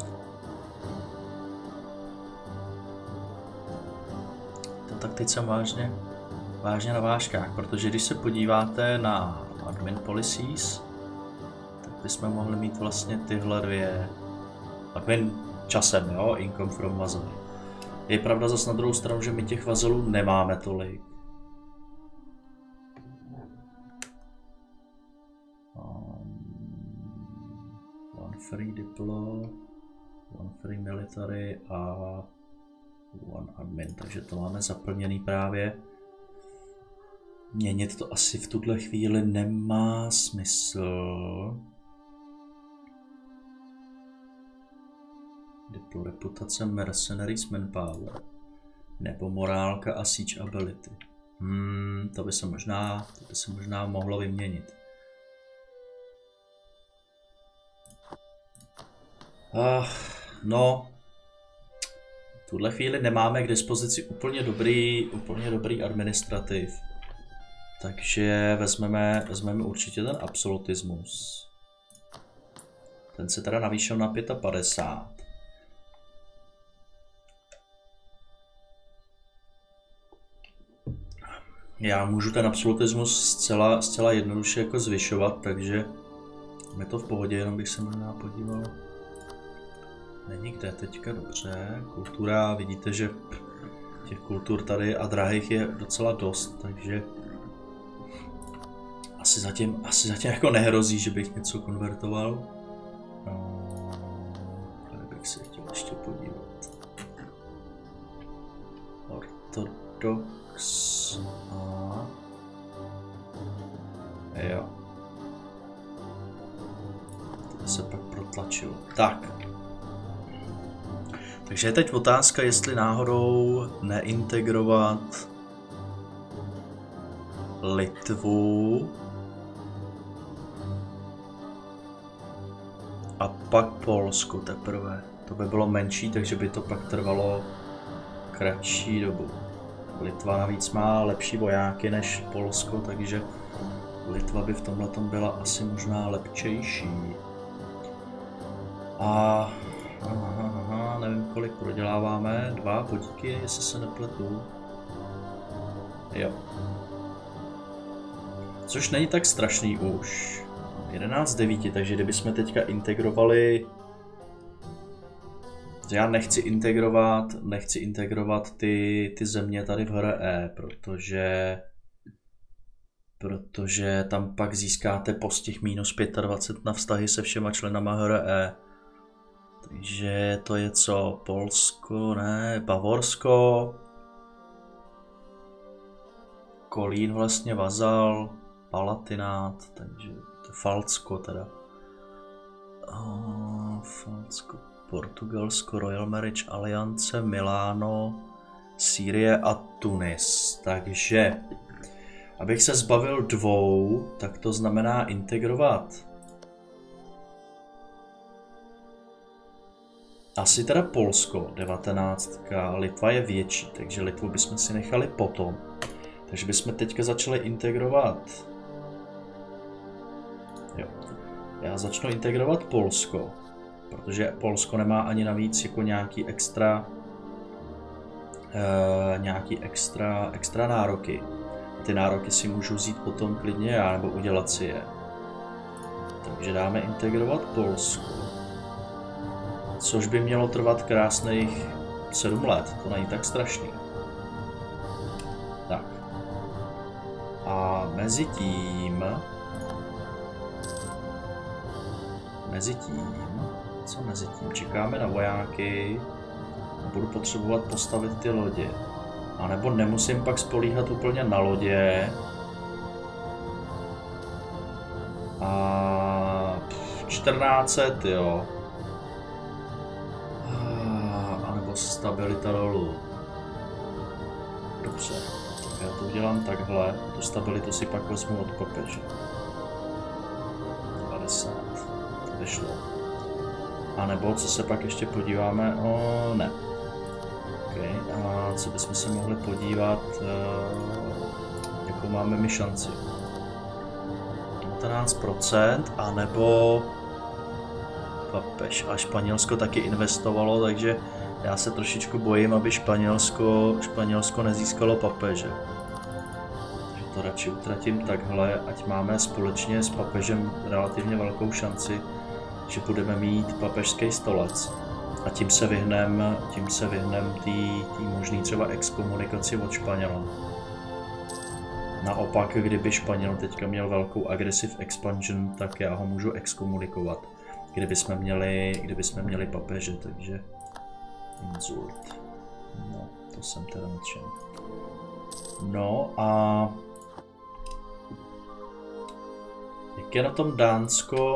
To tak teď jsem vážně na vážkách, protože když se podíváte na admin policies, tak bychom mohli mít vlastně tyhle dvě. Admin časem, jo, income from vassal. Je pravda zase na druhou stranu, že my těch vazalů nemáme tolik. One free diplo, one free military a one admin, takže to máme zaplněný právě. Měnit to asi v tuhle chvíli nemá smysl. Diplo, reputace, mercenaries, manpower. Nebo morálka a siege ability. To by se možná mohlo vyměnit. No, v tuhle chvíli nemáme k dispozici úplně dobrý administrativ. Takže vezmeme určitě ten absolutismus. Ten se teda navýšil na 55. Já můžu ten absolutismus zcela jednoduše jako zvyšovat, takže je to v pohodě, jenom bych se možná podíval. Není kde teďka, dobře. Kultura, vidíte, že těch kultur tady a drahých je docela dost, takže asi zatím jako nehrozí, že bych něco konvertoval. Tady bych se chtěl ještě podívat. Ortodox a jo. To se pak protlačilo. Tak. Takže je teď otázka, jestli náhodou neintegrovat Litvu a pak Polsko teprve. To by bylo menší, takže by to pak trvalo kratší dobu. Litva navíc má lepší vojáky než Polsko, takže Litva by v tomhletom byla asi možná lepčejší. A nevím, kolik proděláváme. 2 podíky, jestli se nepletu. Jo. Což není tak strašný už. 11,9, takže kdybychom teďka integrovali... Já nechci integrovat ty země tady v HRE, protože tam pak získáte postih minus 25 na vztahy se všema členama HRE. Takže to je co? Polsko, ne, Bavorsko, Kolín vlastně vazal, Palatinát, takže to Falcko teda. Falcko, Portugalsko, Royal Marriage Alliance, Miláno, Sýrie a Tunis. Takže, abych se zbavil 2, tak to znamená integrovat asi teda Polsko, 19, Litva je větší, takže Litvu bychom si nechali potom. Takže bychom teďka začali integrovat. Jo. Já začnu integrovat Polsko, protože Polsko nemá ani navíc jako nějaký extra nároky. Ty nároky si můžu vzít potom klidně já, nebo udělat si je. Takže dáme integrovat Polsko. Což by mělo trvat krásných 7 let, to není tak strašný. Tak. A mezi tím, čekáme na vojáky, budu potřebovat postavit ty lodě. A nebo nemusím pak spolíhat úplně na lodě. A 1400, jo. Stabilita rolu. Dobře, tak já to udělám takhle. Tu stabilitu si pak vezmu od papeže. 50. šlo. A nebo co se pak ještě podíváme, ne. Okay. A co bychom se mohli podívat, jakou máme my šanci. 19%, anebo papež. A Španělsko taky investovalo, takže já se trošičku bojím, aby Španělsko nezískalo papeže. Takže to radši utratím takhle, ať máme společně s papežem relativně velkou šanci, že budeme mít papežský stolec. A tím se vyhneme tý možný třeba exkomunikaci od Španěla. Naopak, kdyby Španěl teďka měl velkou aggressive expansion, tak já ho můžu exkomunikovat. Kdyby jsme měli papeže, takže insult. No, to jsem teda nadšen. No a jak je na tom Dánsko?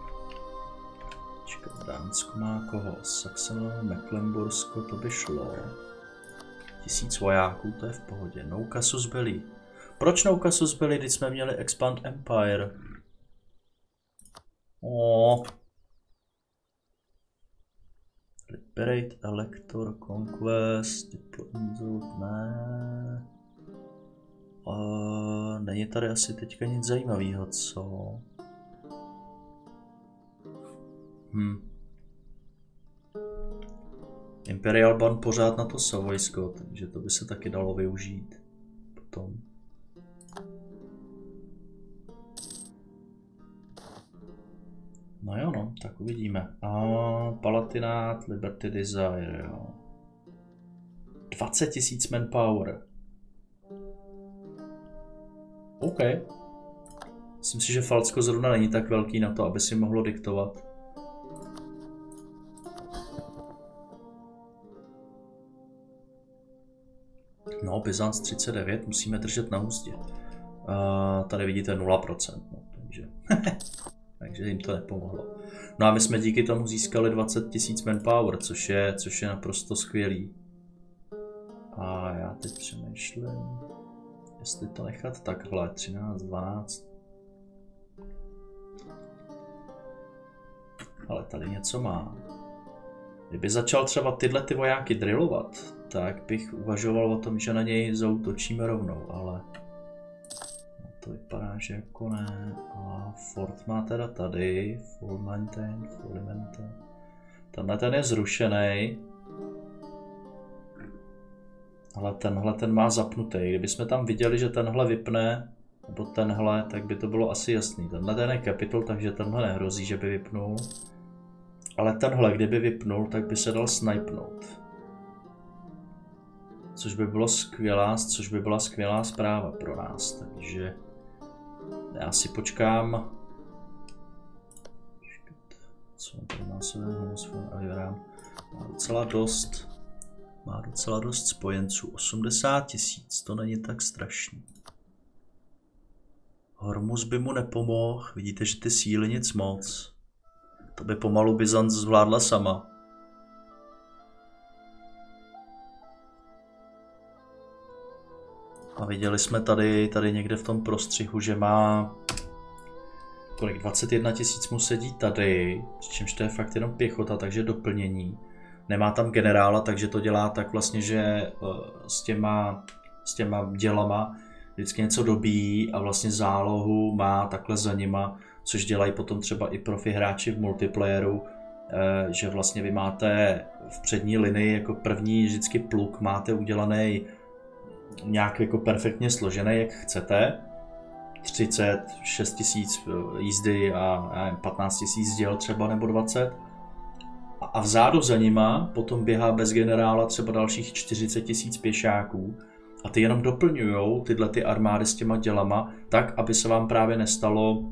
Dánsko má koho? Saxeno, Mecklenbursko, to by šlo. 1000 vojáků, to je v pohodě. No casus belli. Proč no casus belli, když jsme měli Expand Empire? Liberate, Elector, Conquest, Insult, ne. Není tady asi teďka nic zajímavého, co? Imperial Ban pořád na to Savojsko, takže to by se taky dalo využít potom. No jo, no, tak uvidíme. A Palatinát, Liberty Desire, jo. 20 000 manpower. OK. Myslím si, že Falcko zrovna není tak velký na to, aby si mohlo diktovat. No, Byzanc 39, musíme držet na úzdě. Tady vidíte 0%, no, takže jim to nepomohlo. No a my jsme díky tomu získali 20 000 manpower, což je naprosto skvělý. A já teď přemýšlím, jestli to nechat takhle, 13, 12. Ale tady něco má. Kdyby začal třeba tyhle ty vojáky drillovat, tak bych uvažoval o tom, že na něj zaútočíme rovnou, ale no to vypadá, že jako ne. A fort má teda tady, full maintain. Tenhle ten je zrušený, ale tenhle ten má zapnutý. Kdybychom tam viděli, že tenhle vypne, nebo tenhle, tak by to bylo asi jasný. Tenhle ten je capital, takže tenhle nehrozí, že by vypnul. Ale tenhle, kdyby vypnul, tak by se dal snipnout. Což by byla skvělá zpráva pro nás, takže já si počkám. Co tady má má docela dost spojenců, 80 000, to není tak strašný. Hormuz by mu nepomohl, vidíte, že ty síly nic moc. To by pomalu Byzanc zvládla sama. A viděli jsme tady někde v tom prostřihu, že má kolik, 21 000 mu sedí tady, přičemž to je fakt jenom pěchota, takže doplnění. Nemá tam generála, takže to dělá tak vlastně, že s těma dělama vždycky něco dobíjí a vlastně zálohu má takhle za nima, což dělají potom třeba i profi hráči v multiplayeru, že vlastně vy máte v přední linii jako první vždycky pluk, máte udělaný nějak jako perfektně složený, jak chcete. 36 000 jízdy a 15 000 děl třeba nebo 20. A vzadu za nima potom běhá bez generála třeba dalších 40 000 pěšáků a ty jenom doplňujou tyhle ty armády s těma dělama tak, aby se vám právě nestalo,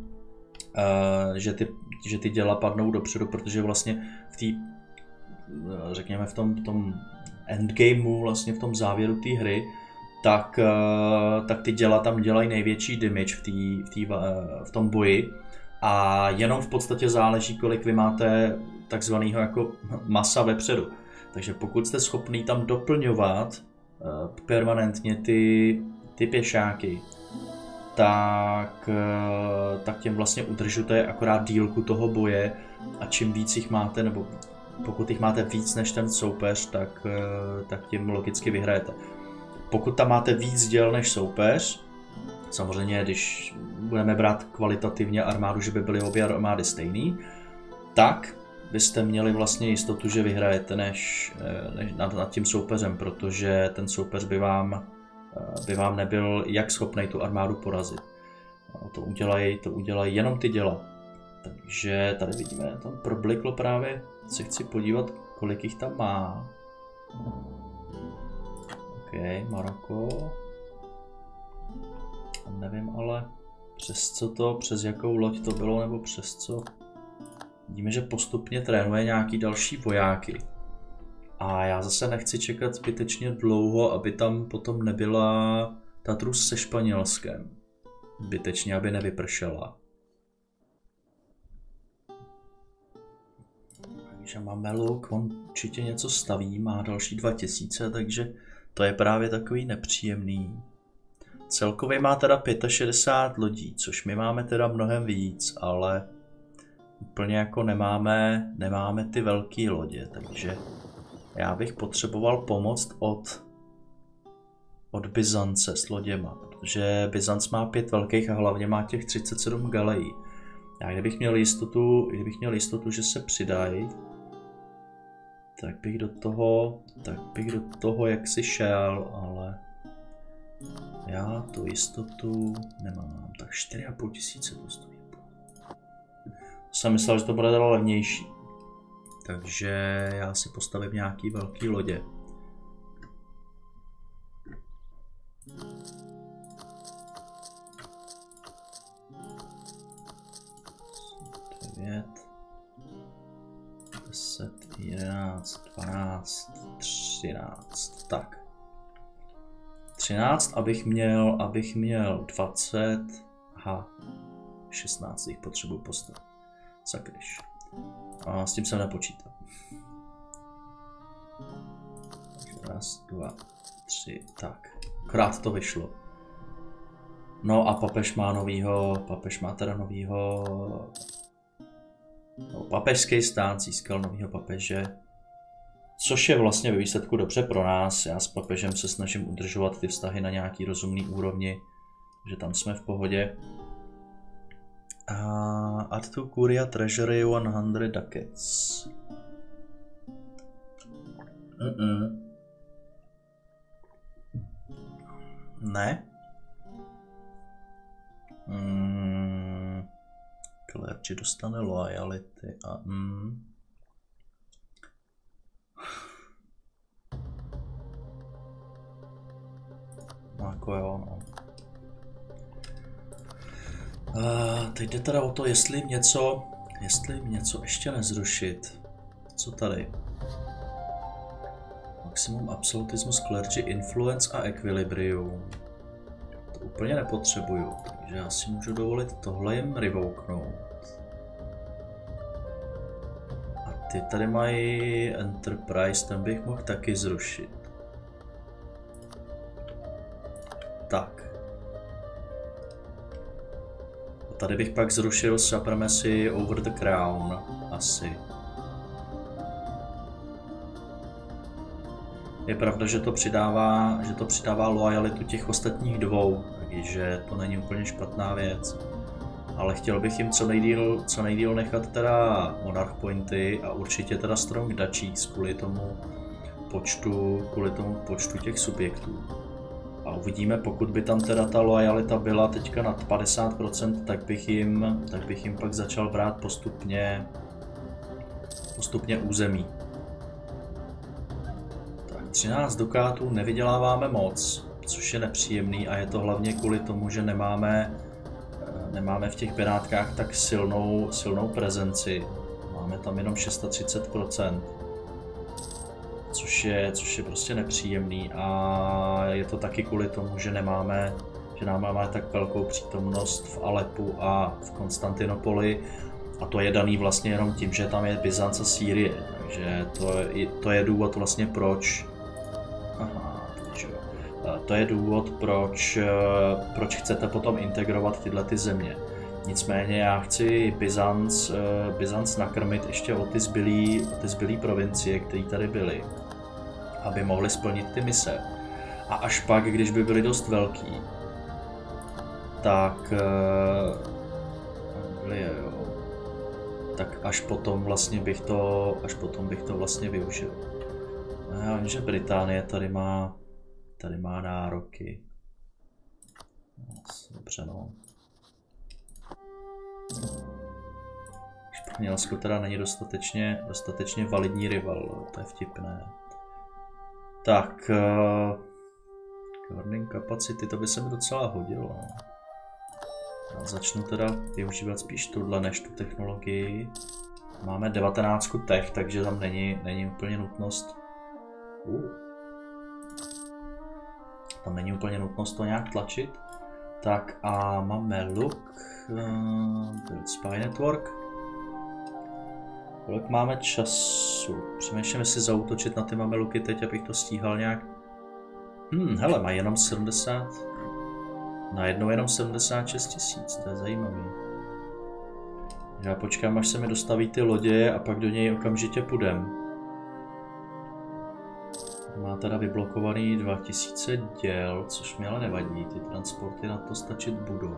že ty děla padnou dopředu, protože vlastně v té, řekněme v tom endgameu, vlastně v tom závěru té hry, tak ty děla tam dělají největší damage v tom boji a jenom v podstatě záleží, kolik vy máte takzvaného jako masa vepředu. Takže pokud jste schopný tam doplňovat permanentně ty pěšáky, tak těm vlastně udržujete akorát dílku toho boje a čím víc jich máte, nebo pokud jich máte víc než ten soupeř, tak tím logicky vyhrajete. Pokud tam máte víc děl než soupeř, samozřejmě když budeme brát kvalitativně armádu, že by byly obě armády stejný, tak byste měli vlastně jistotu, že vyhrajete než nad tím soupeřem, protože ten soupeř by vám nebyl jak schopný tu armádu porazit. No, to udělají jenom ty děla. Takže tady vidíme, tam probliklo právě, se chci podívat, kolik jich tam má. OK, Maroko. Nevím ale přes jakou loď to bylo, nebo přes co. Vidíme, že postupně trénuje nějaký další vojáky. A já zase nechci čekat zbytečně dlouho, aby tam potom nebyla ta trus se Španělskem. Zbytečně, aby nevypršela. Takže Mameluk, on určitě něco staví, má další 2000, takže to je právě takový nepříjemný. Celkově má teda 65 lodí, což my máme teda mnohem víc, ale úplně jako nemáme ty velké lodě, takže já bych potřeboval pomoc od Byzance s loděma, protože Byzanc má 5 velkých a hlavně má těch 37 galejí. Já kdybych měl jistotu, že se přidají, tak bych do toho jaksi šel, ale já tu jistotu nemám. Tak 4500 to stojí. Jsem myslel, že to bude dalo levnější. Takže já si postavím nějaký velký lodě. 9, 10, 11, 12, 13. Tak. 13, abych měl 20. Aha. 16 jich potřebuji postavit. Sakryš. A s tím jsem nepočítal. Raz, 2, 3, tak. Krát to vyšlo. No a papež má teda novýho... No, papežský stát získal novýho papeže. Což je vlastně ve výsledku dobře pro nás. Já s papežem se snažím udržovat ty vztahy na nějaký rozumný úrovni. Že tam jsme v pohodě. Add to Curia Treasury 100 ducats. Ne. Clergy dostane loyalty a no jako jo, no. Teď jde teda o to, jestli něco ještě nezrušit. Co tady? Maximum absolutismus, clergy, influence a equilibrium. To úplně nepotřebuju, takže já si můžu dovolit tohle jim revouknout. A ty tady mají Enterprise, ten bych mohl taky zrušit. Tak. A tady bych pak zrušil Supremacy over the Crown, asi. Je pravda, že to přidává loajalitu těch ostatních dvou, takže to není úplně špatná věc. Ale chtěl bych jim co nejdýl nechat teda Monarch Pointy a určitě teda Strong Duchies kvůli tomu počtu těch subjektů. A uvidíme, pokud by tam teda ta loajalita byla teďka nad 50%, tak bych jim pak začal brát postupně území. 13 dukátů nevyděláváme moc, což je nepříjemný a je to hlavně kvůli tomu, že nemáme v těch Benátkách tak silnou prezenci. Máme tam jenom 630%, což je prostě nepříjemný a je to taky kvůli tomu, že nemáme tak velkou přítomnost v Alepu a v Konstantinopoli a to je daný vlastně jenom tím, že tam je Byzanc a Sýrie, takže to je důvod vlastně proč. Aha, takže jo. To je důvod, proč chcete potom integrovat tyhle ty země. Nicméně já chci Byzanc nakrmit ještě o ty zbylý provincie, které tady byly, aby mohli splnit ty mise. A až pak, když by byly dost velký, tak až potom bych to vlastně využil. Já vím, že Británie tady má nároky. Dobře, no. Španělsko teda není dostatečně validní rival, to je vtipné. Tak, governing capacity, to by se mi docela hodilo. Já začnu teda využívat spíš tuhle než tu technologii. Máme 19 tech, takže tam není úplně nutnost. Tam není úplně nutnost to nějak tlačit. Tak a máme look, build spy network. Kolik máme času? Přemýšlím, jestli zaútočit na ty mameluky teď, abych to stíhal nějak. Hele, mají jenom 70. Najednou jenom 76 000, to je zajímavý. Já počkám, až se mi dostaví ty lodě a pak do něj okamžitě půjdem. Má teda vyblokovaný 2000 děl, což mi ale nevadí, ty transporty na to stačit budou.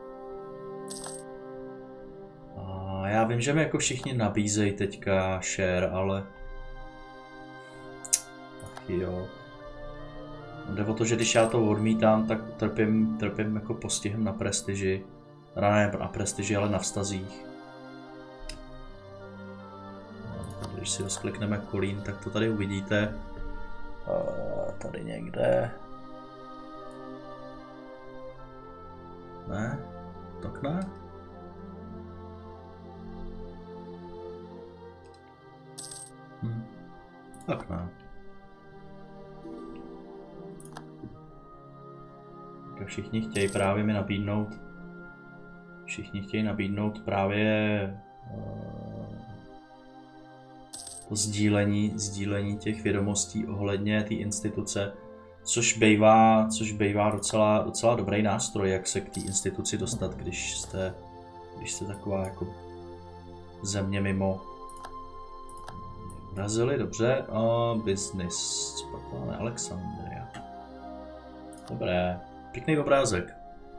A já vím, že mi jako všichni nabízejí teďka share, ale... Taky jo. Jde o to, že když já to odmítám, tak trpím jako postihem na prestiži. Ne na prestiži, ale na vztazích. Když si rozklikneme Kolín, tak to tady uvidíte. Tady někde. Ne? Tak ne? Tak ne. Všichni chtějí právě mi nabídnout. Všichni chtějí nabídnout právě to sdílení těch vědomostí ohledně té instituce, což bývá docela dobrý nástroj, jak se k té instituci dostat, když jste taková jako země mimo. Urazili, dobře, business, co pak máme, Alexandria. Dobré, pěkný obrázek.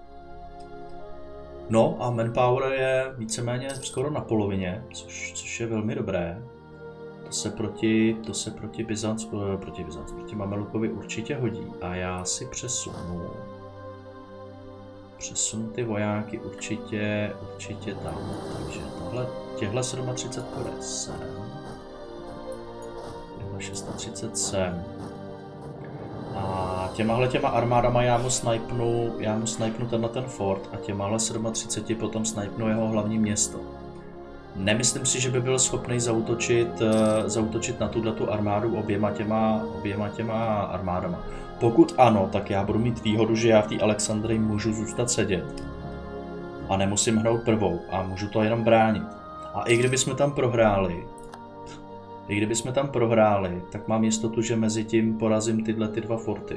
No a manpower je víceméně skoro na polovině, což je velmi dobré. To se proti Mamelukovi určitě hodí a já si přesunu ty vojáky určitě tam. Takže těhle 37 půjde sem, těhle 630 sem. A těma armádama já mu snipnu ten fort a těmahle 37 potom snipnu jeho hlavní město. Nemyslím si, že by byl schopný zaútočit na tuto armádu oběma těma armádama. Pokud ano, tak já budu mít výhodu, že já v té Alexandrii můžu zůstat sedět. A nemusím hnout prvou a můžu to jenom bránit. A i kdybychom tam prohráli, tak mám jistotu, že mezi tím porazím tyhle dva forty.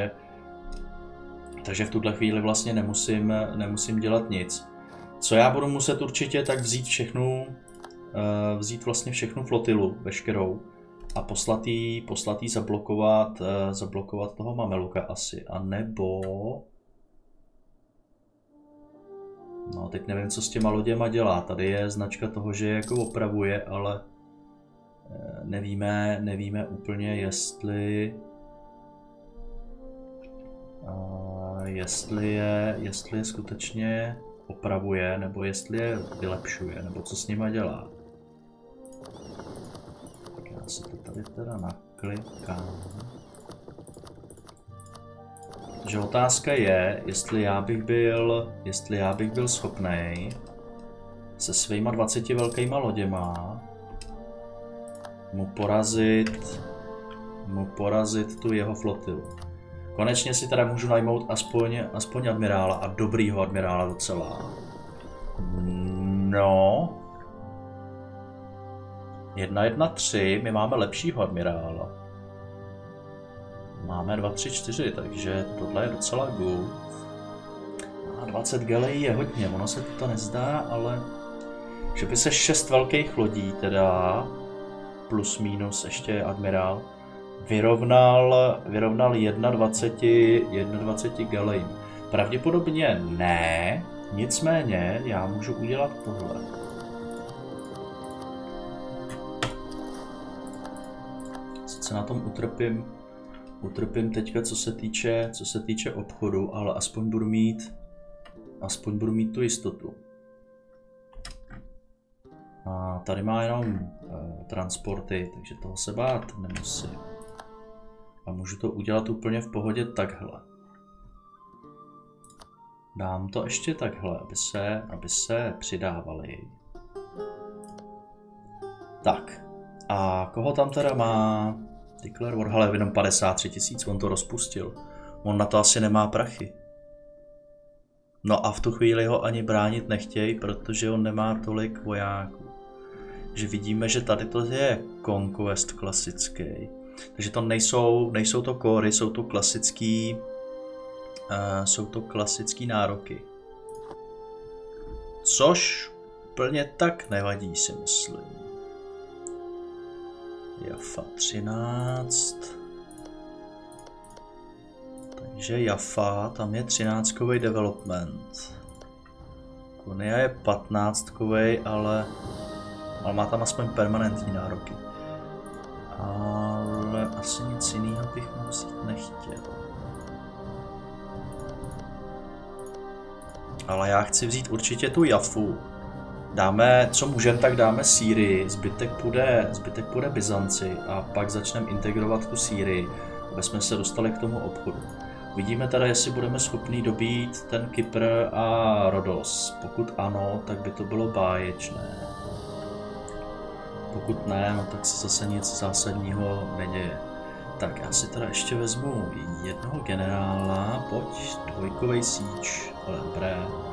Takže v tuhle chvíli vlastně nemusím dělat nic. Co já budu muset určitě, tak vzít vlastně všechnu flotilu, veškerou, a poslat jí zablokovat toho Mameluka asi, a nebo... No, teď nevím, co s těma loděma dělá, tady je značka toho, že je jako opravuje, ale nevíme úplně, jestli je skutečně opravuje, nebo jestli je vylepšuje, nebo co s nima dělá. Tak já si to tady teda naklikám. Takže otázka je, jestli já bych byl schopnej se svýma 20 velkýma loděma mu porazit tu jeho flotilu. Konečně si teda můžu najmout aspoň admirála, a dobrýho admirála docela. No. 1-1-3, my máme lepšího admirála. Máme 2, 3, 4, takže tohle je docela good. A 20 galejí je hodně, ono se to nezdá, ale že by se 6 velkých lodí, teda plus minus ještě admirál, vyrovnal 21 galejím. Pravděpodobně ne, nicméně já můžu udělat tohle. Sice na tom utrpím teďka, co se týče obchodu, ale aspoň budu mít tu jistotu. A tady má jenom transporty, takže toho se bát nemusím. A můžu to udělat úplně v pohodě takhle. Dám to ještě takhle, aby se přidávali. Tak. A koho tam teda má? Declare War, hele, jenom 53 000, on to rozpustil. On na to asi nemá prachy. No a v tu chvíli ho ani bránit nechtějí, protože on nemá tolik vojáků. Že vidíme, že tady to je Conquest klasický. Takže to nejsou to kóry, jsou to klasický nároky. Což plně tak nevadí, si myslím. Jaffa 13. Takže Jaffa, tam je 13kový development. Konia je 15kový, ale má tam aspoň permanentní nároky. Ale asi nic jiného bych mu vzít nechtěl. Ale já chci vzít určitě tu Jaffu. Dáme, co můžeme, tak dáme Sýrii, zbytek půjde Byzanci a pak začneme integrovat tu Sýrii, aby jsme se dostali k tomu obchodu. Vidíme teda, jestli budeme schopni dobít ten Kypr a Rodos. Pokud ano, tak by to bylo báječné. Pokud ne, no tak se zase nic zásadního neděje. Tak já si teda ještě vezmu jednoho generála, pojď, dvojkovej síč, ale dobré.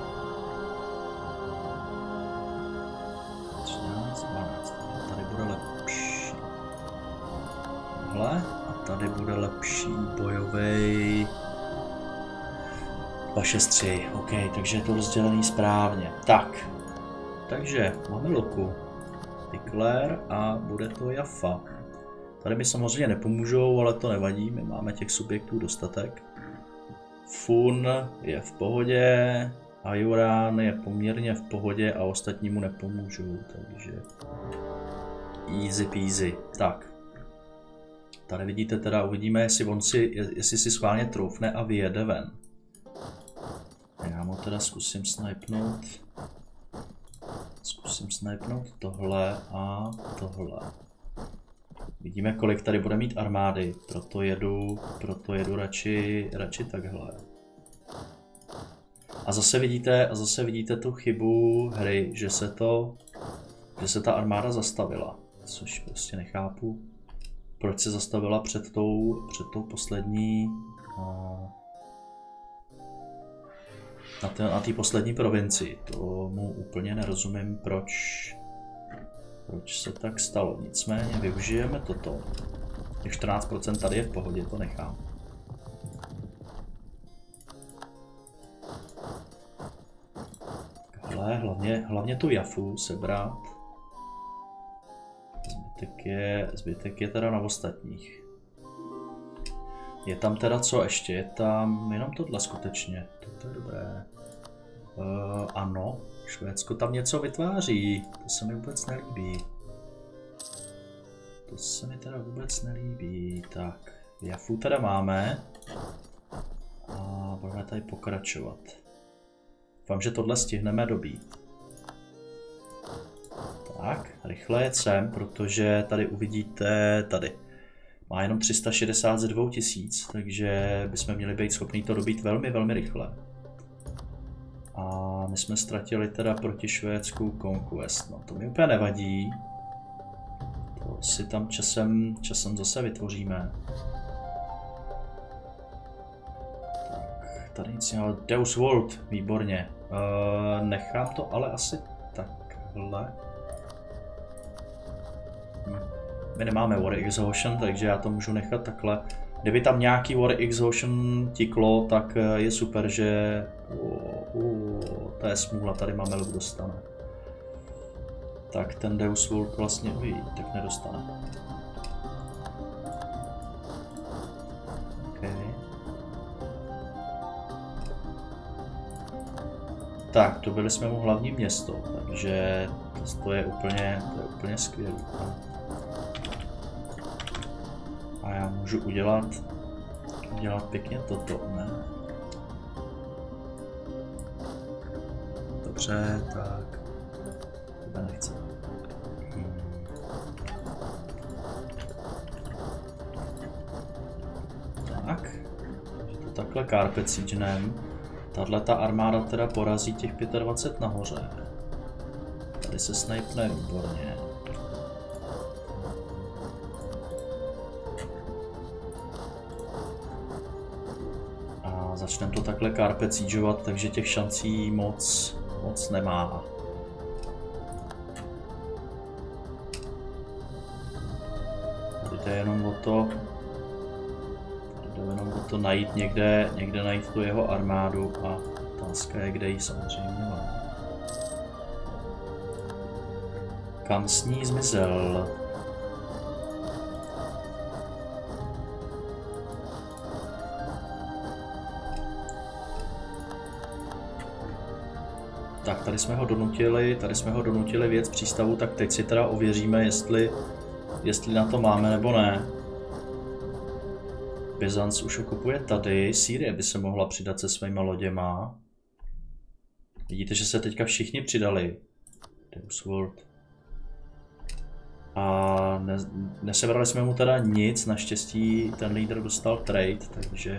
13, 12, tady bude lepší. Tohle, a tady bude lepší bojovej 263, ok, takže je to rozdělený správně. Tak, takže máme Loku, Declare a bude to Jaffa. Tady mi samozřejmě nepomůžou, ale to nevadí, my máme těch subjektů dostatek. Fun je v pohodě, Ajuran je poměrně v pohodě a ostatní mu nepomůžou, takže easy peasy. Tak, tady vidíte teda, uvidíme, jestli si schválně troufne a vyjede ven. Já mu teda zkusím snipnout tohle a tohle. Vidíme, kolik tady bude mít armády, proto jedu radši takhle. A zase vidíte tu chybu hry, že se ta armáda zastavila, což prostě nechápu, proč se zastavila před tou poslední na té poslední provincii. Tomu úplně nerozumím, proč se tak stalo. Nicméně využijeme toto. Těch 14% tady je v pohodě, to nechám. Hlavně tu Jaffu sebrat. Zbytek je teda na ostatních. Je tam teda co ještě? Je tam jenom tohle skutečně. To je dobré. Ano, Švédsko tam něco vytváří. To se mi vůbec nelíbí. To se mi teda vůbec nelíbí. Tak, Jaffu teda máme. A budeme tady pokračovat. Doufám, že tohle stihneme dobít. Tak, rychle jet sem, protože tady uvidíte, tady má jenom 360 ze 2000, takže bychom měli být schopni to dobít velmi, velmi rychle. A my jsme ztratili teda proti Švédsku Conquest, no to mi úplně nevadí. To si tam časem zase vytvoříme. Tak, tady nic jiného, Deus Vult, výborně. Nechám to ale asi takhle. My nemáme War Exhaustion, takže já to můžu nechat takhle. Kdyby tam nějaký War Exhaustion tiklo, tak je super, že... to je smůla, tady máme luk dostane. Tak ten Deus Vult vlastně, tak nedostane. Okay. Tak, dobili jsme mu hlavní město, takže to je úplně skvělé. A já můžu udělat pěkně toto, ne? Dobře, tak. To nechce. Tak. To takhle Carpet Siegenem. Tato armáda teda porazí těch 25 nahoře. Tady se snipne výborně. A začneme to takhle Carpet Siegeovat, takže těch šancí moc nemá. Tady jde jenom o to, najít někde najít tu jeho armádu a otázka je, kde ji samozřejmě má. Kam s ní zmizel? Tak, tady jsme ho donutili věc přístavu, tak teď si teda ověříme, jestli na to máme nebo ne. Byzanc už okupuje tady, Sýrie by se mohla přidat se svýma loděma. Vidíte, že se teďka všichni přidali. Deus Vult. A nesebrali jsme mu teda nic, naštěstí ten lídr dostal trade, takže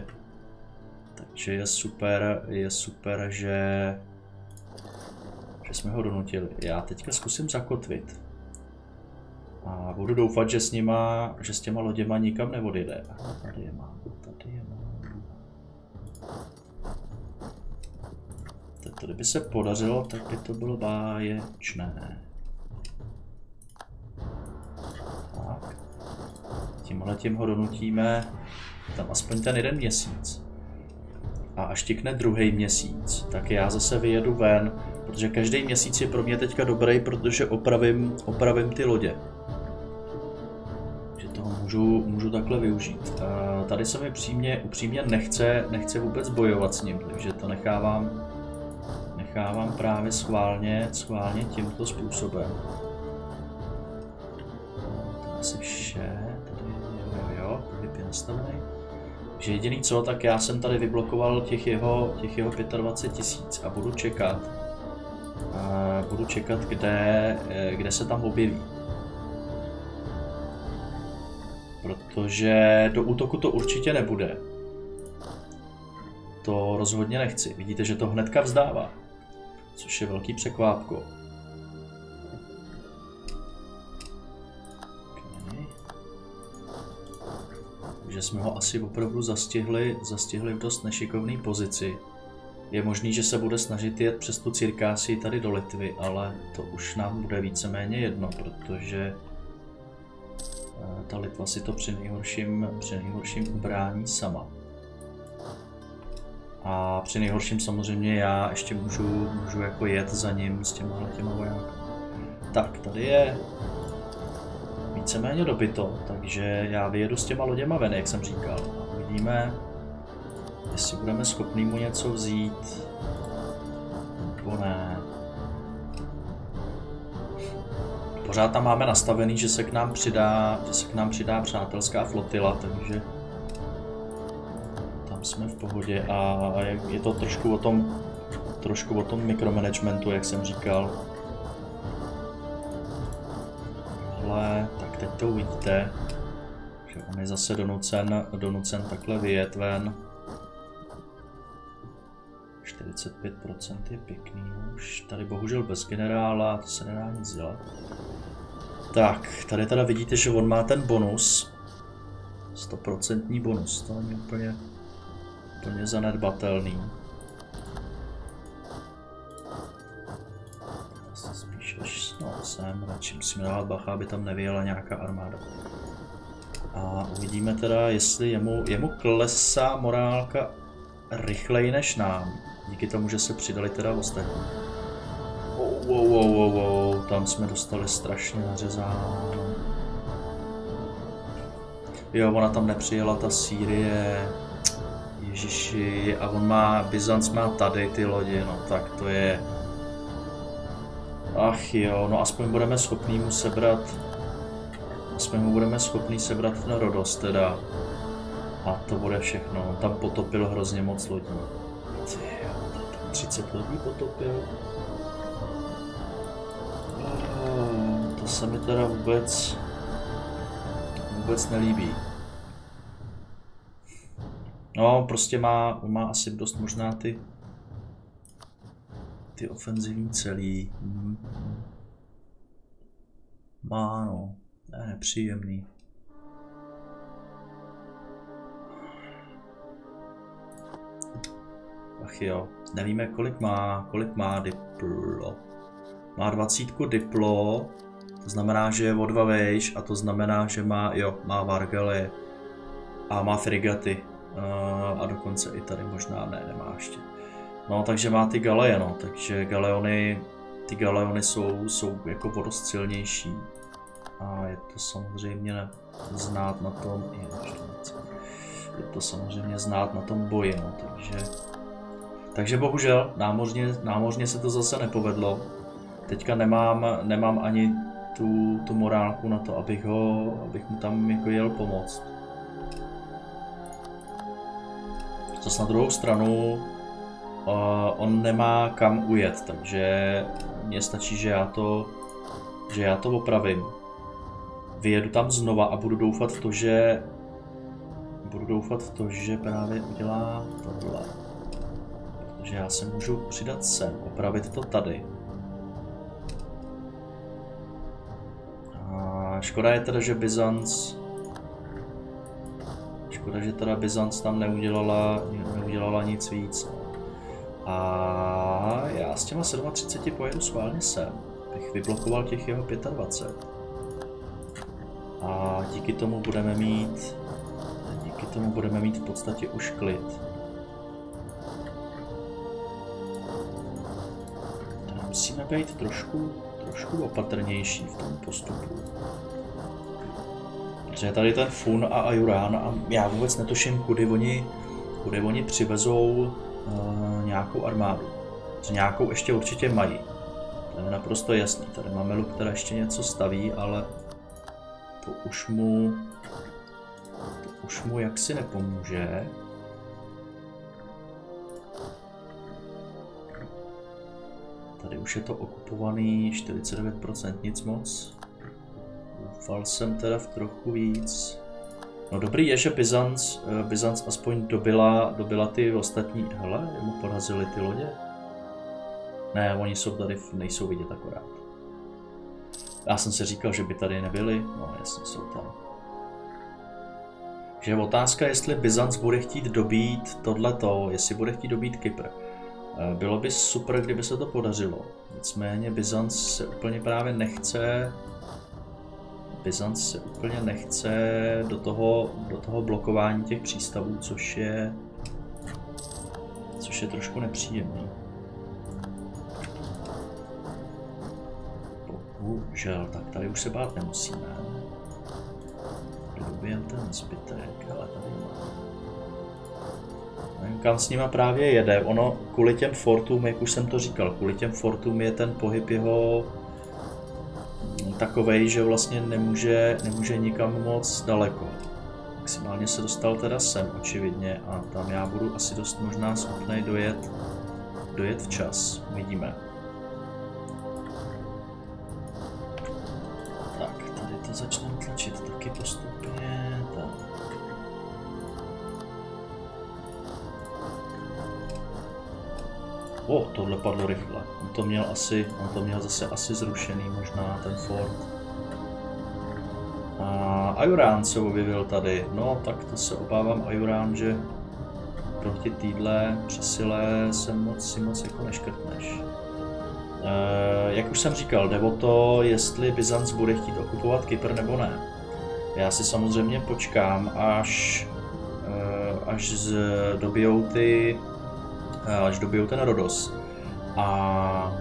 je super, že jsme ho donutili. Já teďka zkusím zakotvit. A budu doufat, že s těma loděma nikam neodjede. Tady je mám. Tady by se podařilo, tak by to bylo báječné. Tak. Tím ho donutíme tam aspoň ten jeden měsíc. A až tikne druhý měsíc, tak já zase vyjedu ven, protože každý měsíc je pro mě teďka dobrý, protože opravím ty lodě. Takže toho můžu takhle využít. Tady se mi upřímně nechce vůbec bojovat s ním, takže to nechávám právě schválně tímto způsobem. To asi vše, tady jo, tady je nastavený. Takže jediný co, tak já jsem tady vyblokoval těch jeho 25 000 a budu čekat, kde se tam objeví. Protože do útoku to určitě nebude. To rozhodně nechci. Vidíte, že to hnedka vzdává. Což je velký překvápko. Okay. Takže jsme ho asi opravdu zastihli v dost nešikovné pozici. Je možný, že se bude snažit jet přes tu Cirkásii tady do Litvy, ale to už nám bude víceméně jedno, protože ta Litva si to při nejhorším ubrání sama. A při nejhorším samozřejmě já ještě můžu jako jet za ním s těma vojáky. Tak, tady je víceméně dobyto, takže já vyjedu s těma loděma ven, jak jsem říkal. A uvidíme, jestli budeme schopni mu něco vzít, nebo ne. Pořád tam máme nastavený, že se k nám přidá přátelská flotila, takže tam jsme v pohodě a je to trošku o tom mikromanagementu, jak jsem říkal. Ale tak teď to uvidíte, že on je zase donucen takhle vyjet ven. 45% je pěkný, už tady bohužel bez generála, to se nedá nic dělat. Tak, tady teda vidíte, že on má ten bonus, 100% bonus, to není úplně zanedbatelný. Spíš až sem, radši musím dávat bacha, aby tam nevyjela nějaká armáda. A uvidíme teda, jestli jemu klesá morálka rychleji než nám. Díky tomu, že se přidali teda ostatní. Tam jsme dostali strašně nařezáno. Jo, ona tam nepřijela, ta Sýrie. Ježiši, a on má, Byzanc má tady ty lodi, no tak to je... Ach jo, no aspoň budeme schopní mu sebrat... Aspoň mu budeme schopní sebrat ten Rodos teda. A to bude všechno, on tam potopil hrozně moc lodí. Tyjo, 30 lodí potopil. To se mi teda vůbec nelíbí. No, prostě on má asi dost možná ty ofenzivní celý. Má, no, je nepříjemný. Ach jo, nevíme kolik má diplo. Má 20 diplo, to znamená, že je o 2 vejš a to znamená, že má vargaly a má frigaty. A dokonce i tady možná nemá ještě. No, takže má ty galeje, no, takže ty galeony jsou jako o dost silnější. A je to samozřejmě znát na tom, boji, no, takže bohužel námořně se to zase nepovedlo. Teďka nemám ani tu morálku na to, abych mu tam jako jel pomoct. Zas na druhou stranu on nemá kam ujet, takže mně stačí, že já to opravím. Vyjedu tam znova a budu doufat v to, že právě udělá tohle. Takže já se můžu přidat sem, opravit to tady. A škoda je teda, že Byzanc tam neudělala nic víc. A já s těma 37 pojedu schválně sem, bych vyblokoval těch jeho 25. A díky tomu budeme mít v podstatě už klid. Musíme být trošku opatrnější v tom postupu. Protože tady ten Fun a Ajurán a já vůbec netuším, kudy oni přivezou nějakou armádu. Nějakou ještě určitě mají. To je naprosto jasný. Tady máme luk, která ještě něco staví, ale to už mu jaksi nepomůže. Tady už je to okupovaný 49%, nic moc. Doufal jsem teda v trochu víc. No dobrý je, že Byzanc aspoň dobila ty ostatní. Hele, mu porazili ty lodě. Ne, oni jsou tady, nejsou vidět akorát. Já jsem si říkal, že by tady nebyli. No jasně, jsou tam. Takže je otázka, jestli Byzanc bude chtít dobít tohleto, jestli bude chtít dobít Kypr. Bylo by super, kdyby se to podařilo. Nicméně Byzanc se úplně právě nechce. Do toho blokování těch přístavů, což je trošku nepříjemný. Bohužel, tak tady už se bát nemusíme. Dobijem ten zbytek, ale tady má. Nevím, kam s nima právě jede. Ono kvůli těm fortům, jak už jsem to říkal, kvůli těm fortům je ten pohyb jeho takovej, že vlastně nemůže nikam moc daleko. Maximálně se dostal teda sem, očividně, a tam já budu asi dost možná schopný dojet včas. Uvidíme. Tak, tady to začneme tlačit taky postupně. Tak. Tohle padlo rychle. On to měl zase asi zrušený možná ten fort. A Ajurán se objevil tady. No tak to se obávám, Ajurán, že proti týdle přesile si moc jako neškrtneš. Jak už jsem říkal, jde o to, jestli Byzanc bude chtít okupovat Kypr nebo ne. Já si samozřejmě počkám, až dobijou ten Rhodos. A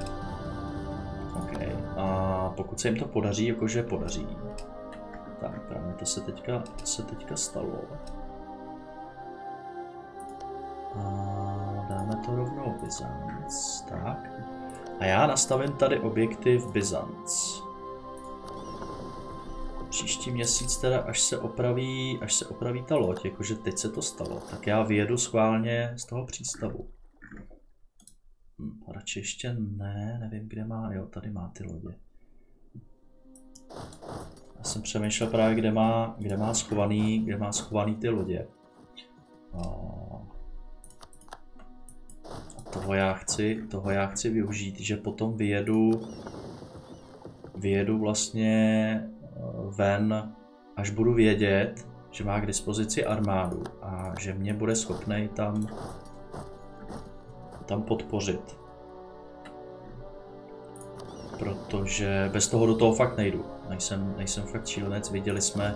pokud se jim to podaří, jakože podaří. Tak, právě to se teďka stalo. A dáme to rovnou Byzanc. Tak. A já nastavím tady objektiv Byzanc. Příští měsíc teda, až se opraví ta loď, jakože teď se to stalo, tak já vyjedu schválně z toho přístavu. Radši ještě nevím, kde má, jo, tady má ty lodě. Já jsem přemýšlel právě, kde má schovaný ty lodě. A toho já chci využít, že potom vyjedu vlastně ven, až budu vědět, že má k dispozici armádu a že mě bude schopnej tam podpořit. Protože bez toho do toho fakt nejdu. Nejsem fakt šílenec, viděli jsme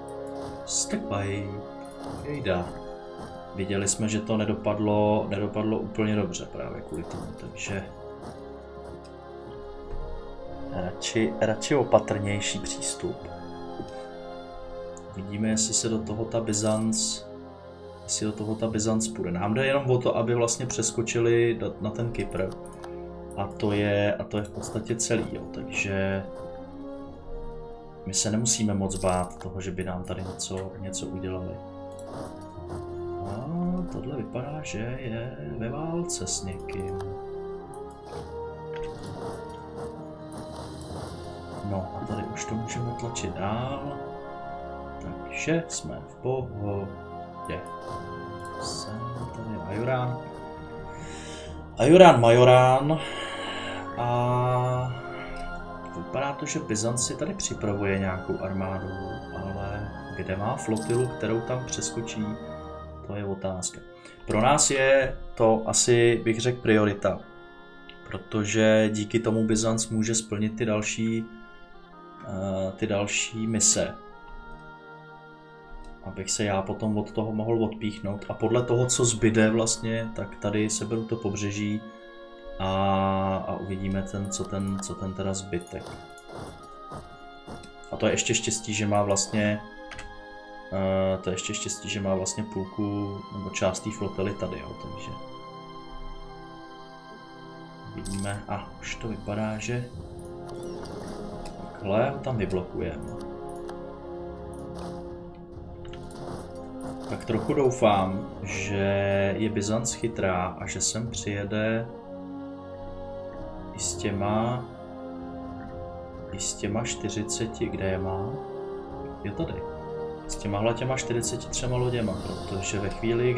Viděli jsme, že to nedopadlo úplně dobře právě kvůli tomu, takže radši opatrnější přístup. Vidíme, jestli se do toho ta Byzanc půjde. Nám jde jenom o to, aby vlastně přeskočili na ten Kypr. A to je v podstatě celý, jo. Takže my se nemusíme moc bát toho, že by nám tady něco udělali. A tohle vypadá, že je ve válce s někým. No a tady už to můžeme tlačit dál. Takže jsme v pohodě. Jsem tady Ajurán Majorán. A vypadá to, že Byzanc si tady připravuje nějakou armádu, ale kde má flotilu, kterou tam přeskočí, to je otázka. Pro nás je to asi, bych řekl, priorita, protože díky tomu Byzanc může splnit ty další mise. Abych se já potom od toho mohl odpíchnout a podle toho, co zbyde vlastně, tak tady seberu to pobřeží a uvidíme co ten teda zbytek. A to je ještě štěstí, že má vlastně půlku nebo část té flotily tady, jo, takže vidíme, už to vypadá, že takhle tam vyblokujeme. Tak trochu doufám, že je Byzanc chytrá a že sem přijede i s těma 40, kde je má? Je tady. S těma 43 loděma, protože ve chvíli,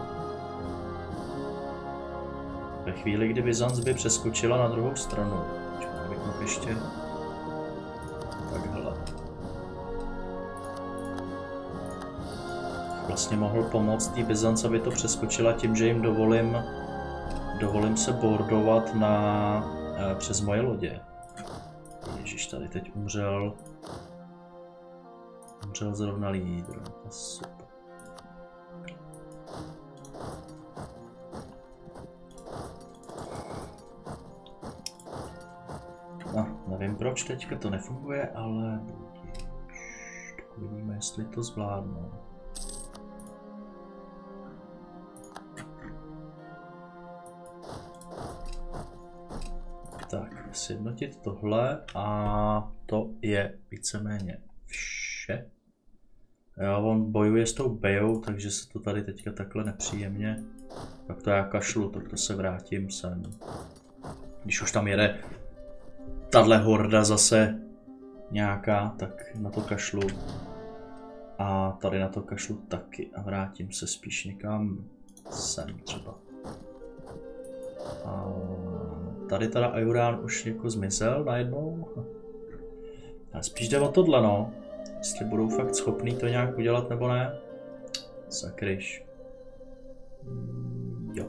kdy Byzanc by přeskočila na druhou stranu, bych mohl ještě takhle. Vlastně mohl pomoct tý Byzanc, aby to přeskočila tím, že jim dovolím se boardovat přes moje lodě. Ježíš, tady teď umřel zrovna lídr, to super. No, nevím proč teďka to nefunguje, ale uvidíme, jestli to zvládnu. Tak, sjednotit tohle a to je víceméně vše. Jo, on bojuje s tou bejou, takže se to tady teďka takhle nepříjemně. Tak to já kašlu, tak to se vrátím sem. Když už tam jede tahle horda zase nějaká, tak na to kašlu. A tady na to kašlu taky a vrátím se spíš někam sem třeba. A tady teda Ajurán už jako zmizel najednou. A spíš jde o tohle, no. Jestli budou fakt schopný to nějak udělat nebo ne. Sakryš. Jo.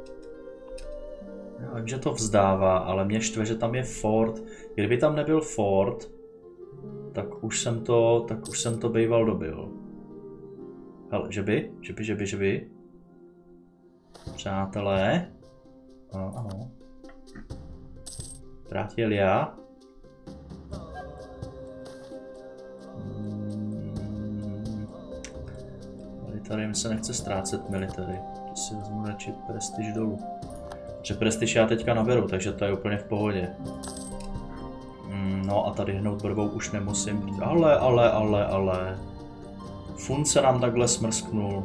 Já vím, že to vzdává, ale mě štve, že tam je fort. Kdyby tam nebyl fort, tak už jsem to býval dobil. Hele, že by? Přátelé. Ano. Prátělia. Military mi se nechce ztrácet military. To si vezmu radši prestiž dolů. Protože prestiž já teďka naberu, takže to je úplně v pohodě. No a tady hnout brvou už nemusím být. Ale. Fun se nám takhle smrsknul.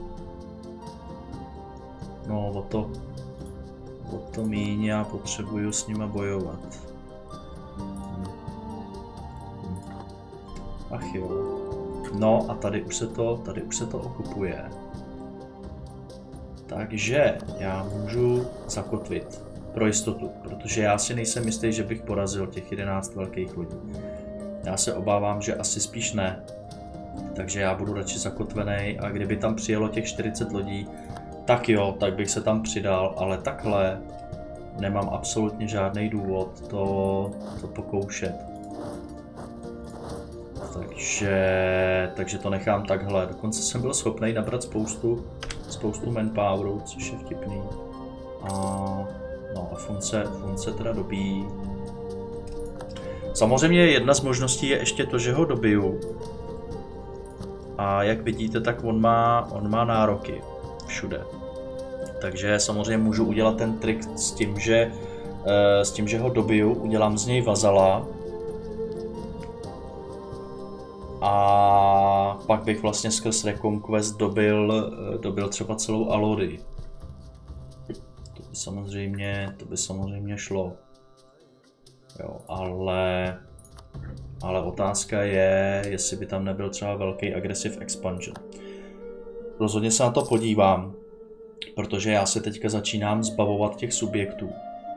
No o to míň já potřebuju s nima bojovat. Ach jo. No a tady už se to okupuje. Takže já můžu zakotvit pro jistotu, protože já si nejsem jistý, že bych porazil těch 11 velkých lodí. Já se obávám, že asi spíš ne. Takže já budu radši zakotvený a kdyby tam přijelo těch 40 lodí, tak jo, tak bych se tam přidal, ale takhle nemám absolutně žádný důvod to pokoušet. Takže to nechám takhle. Dokonce jsem byl schopný nabrat spoustu manpoweru, což je vtipný. No a Fun se teda dobíjí. Samozřejmě jedna z možností je ještě to, že ho dobiju. A jak vidíte, tak on má nároky všude. Takže samozřejmě můžu udělat ten trik s tím, že ho dobiju, udělám z něj vazala. A pak bych vlastně skrz Reconquest dobil třeba celou Alodii. To by samozřejmě šlo. Jo, ale otázka je, jestli by tam nebyl třeba velký aggressive expansion. Rozhodně se na to podívám, protože já se teďka začínám zbavovat těch subjektů,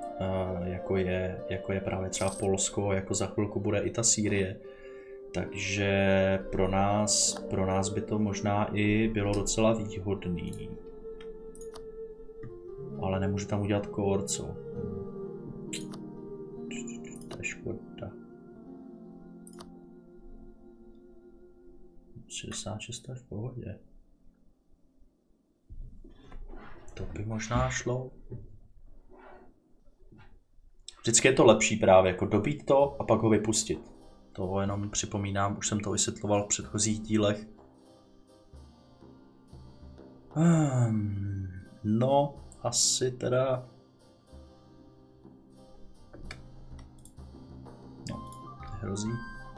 jako je právě třeba Polsko, jako za chvilku bude i ta Sýrie. Takže pro nás by to možná i bylo docela výhodný. Ale nemůžu tam udělat core, co? To je škoda. 66 je v pohodě. To by možná šlo. Vždycky je to lepší právě, jako dobít to a pak ho vypustit. To jenom připomínám, už jsem to vysvětloval v předchozích dílech. No, asi teda... No, hrozí.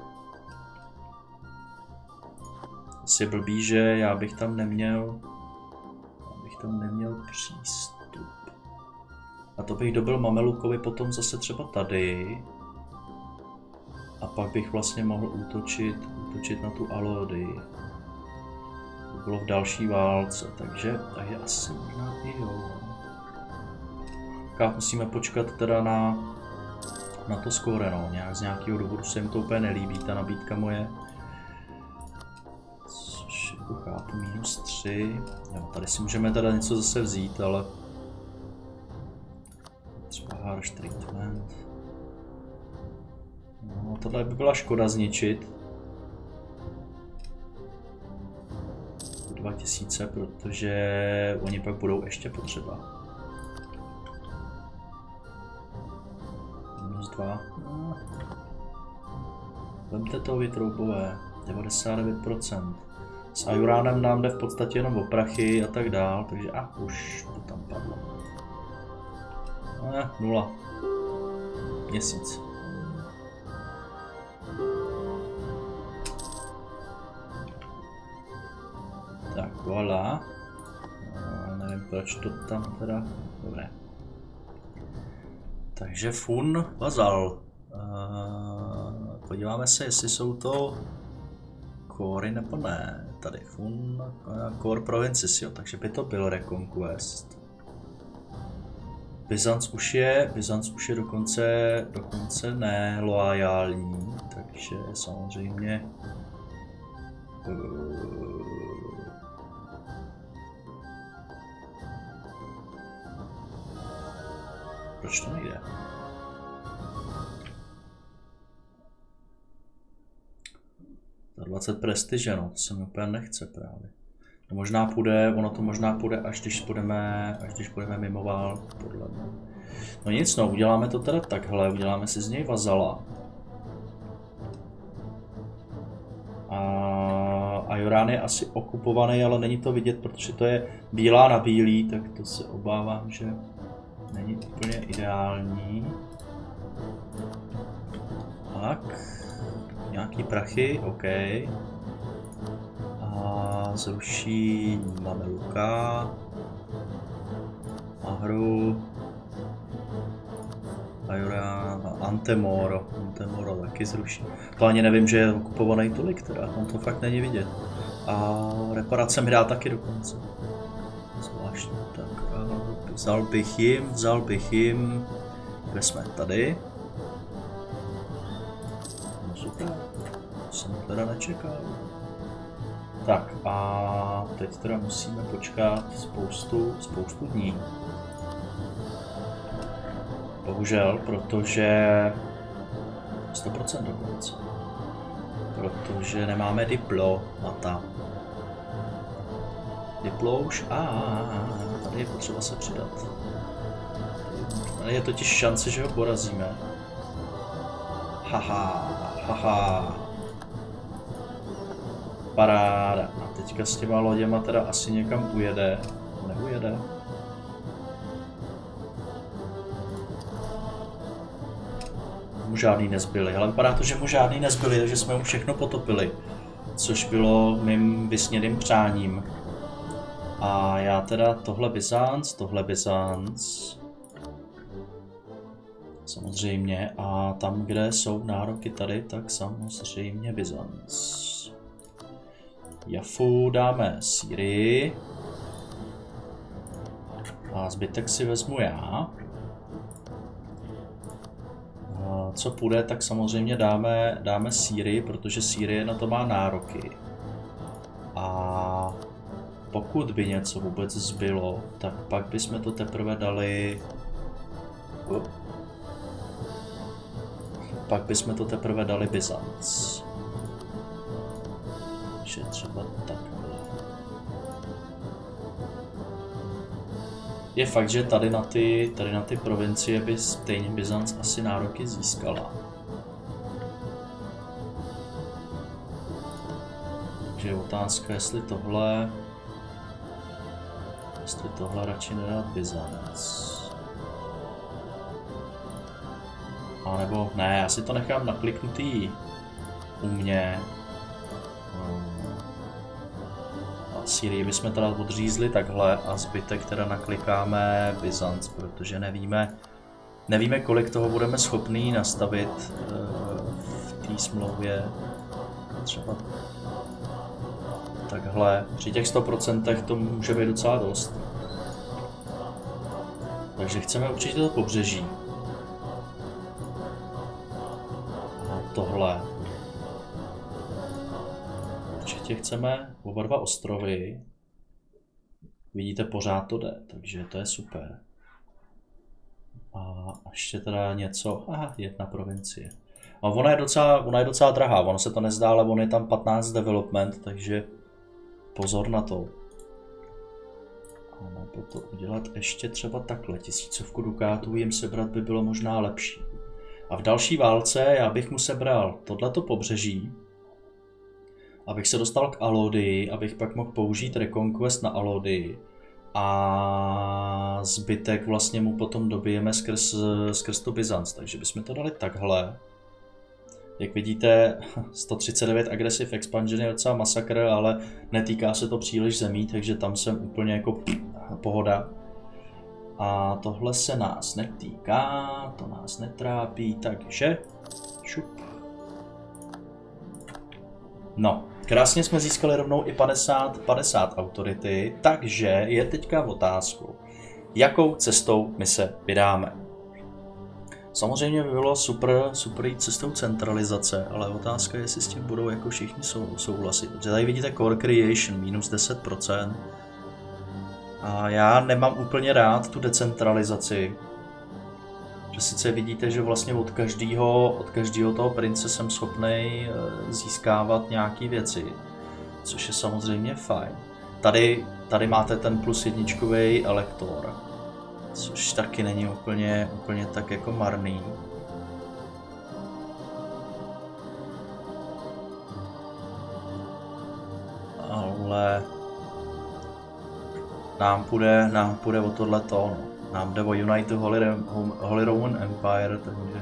Asi je blbý, že já bych tam neměl přístup. A to bych dobil Mamelukovi potom zase třeba tady. A pak bych vlastně mohl útočit na tu Alodii. To bylo v další válce, takže asi možná i jo. Tak musíme počkat teda na to skóre, no. Z nějakého důvodu se jim to úplně nelíbí, ta nabídka moje. Což jako chápu, -3. Jo, tady si můžeme teda něco zase vzít, ale... Třeba harsh treatment. No, tohle by byla škoda zničit. 2000, protože oni pak budou ještě potřeba. -2. No. Vemte to vytroubové. 99%. S Ajuránem nám jde v podstatě jenom o prachy a tak dál, takže už to tam padlo. 0. Měsíc. Tak, voilà. Nevím, proč to tam teda... Dobré. Takže Fun, vazal. Podíváme se, jestli jsou to Cory nebo ne. Tady Fun, Core Provinces, jo, takže by to byl Reconquest. Byzanc už je dokonce neloajální, takže samozřejmě... Proč to nejde? 20 prestiže, no, to se mi úplně nechce právě. To možná půjde, ono to možná půjde, až když budeme mimo válku, podle mě. No nic, no, uděláme to teda takhle, uděláme si z něj vazala. A Jorán je asi okupovaný, ale není to vidět, protože to je bílá na bílý, tak to se obávám, že není úplně ideální. Tak, nějaký prachy, OK. A zruší Mameluka. Ahru. A Jorán a Antemoro taky zruší. To ani nevím, že je okupovaný tolik teda, on to fakt není vidět. A reparace mi dá taky dokonce. Zvláštní, tak vzal bych jim, kde jsme tady. No super, to jsem teda nečekal. Tak a teď teda musíme počkat spoustu dní. Bohužel, protože 100% dokonce. Protože nemáme diplomata. Diplo už, tady je potřeba se přidat. Tady je totiž šance, že ho porazíme. Haha. Paráda. A teďka s těma loděma teda asi někam ujede. Neujede. Mu žádný nezbyli, ale vypadá to, že mu žádný nezbyli, takže jsme mu všechno potopili. Což bylo mým vysněným přáním. A já teda tohle Byzanc. Samozřejmě. A tam, kde jsou nároky tady, tak samozřejmě Byzanc. Jafu dáme Sýrii. A zbytek si vezmu já. Co půjde, tak samozřejmě dáme Sýrii, protože Sýrie na to má nároky. A pokud by něco vůbec zbylo, tak pak bychom to teprve dali... Pak bychom to teprve dali Byzanc. Takže třeba takhle. Je fakt, že tady na ty provincie by stejně Byzanc asi nároky získala. Takže je otázka, jestli tohle radši nedát Byzanc. A nebo ne, já si to nechám nakliknutý u mě. Sýrii bychom teda odřízli takhle a zbytek teda naklikáme Byzanc, protože nevíme, kolik toho budeme schopný nastavit v té smlouvě. Třeba takhle. Při těch 100% to může být docela dost. Takže chceme určitě to pobřeží. A tohle. Určitě chceme oba dva ostrovy. Vidíte, pořád to jde, takže to je super. A ještě teda něco, jedna provincie. A ona je docela drahá, ono se to nezdá, ale on je tam 15 development, takže pozor na to. A nebo to udělat ještě třeba takhle, 1000 dukátů jim sebrat by bylo možná lepší. A v další válce já bych mu sebral tohleto pobřeží, abych se dostal k Alodii, abych pak mohl použít Reconquest na Alodii. A zbytek vlastně mu potom dobijeme skrz to Byzanc, takže bychom to dali takhle. Jak vidíte, 139 Aggressive Expansion je docela masakr, ale netýká se to příliš zemí, takže tam jsem úplně jako pohoda. A tohle se nás netýká, to nás netrápí, takže šup. No, krásně jsme získali rovnou i 50 autority, takže je teďka otázkou, jakou cestou my se vydáme. Samozřejmě by bylo super jít cestou centralizace, ale otázka je, jestli s tím budou jako všichni souhlasit. Protože tady vidíte Core Creation, minus 10%. A já nemám úplně rád tu decentralizaci. Že sice vidíte, že vlastně od každého toho prince jsem schopný získávat nějaké věci, což je samozřejmě fajn. Tady máte ten +1 elektor, což taky není úplně tak jako marný. Ale nám půjde o tohleto, no. Nám jde o United Holy Roman Empire,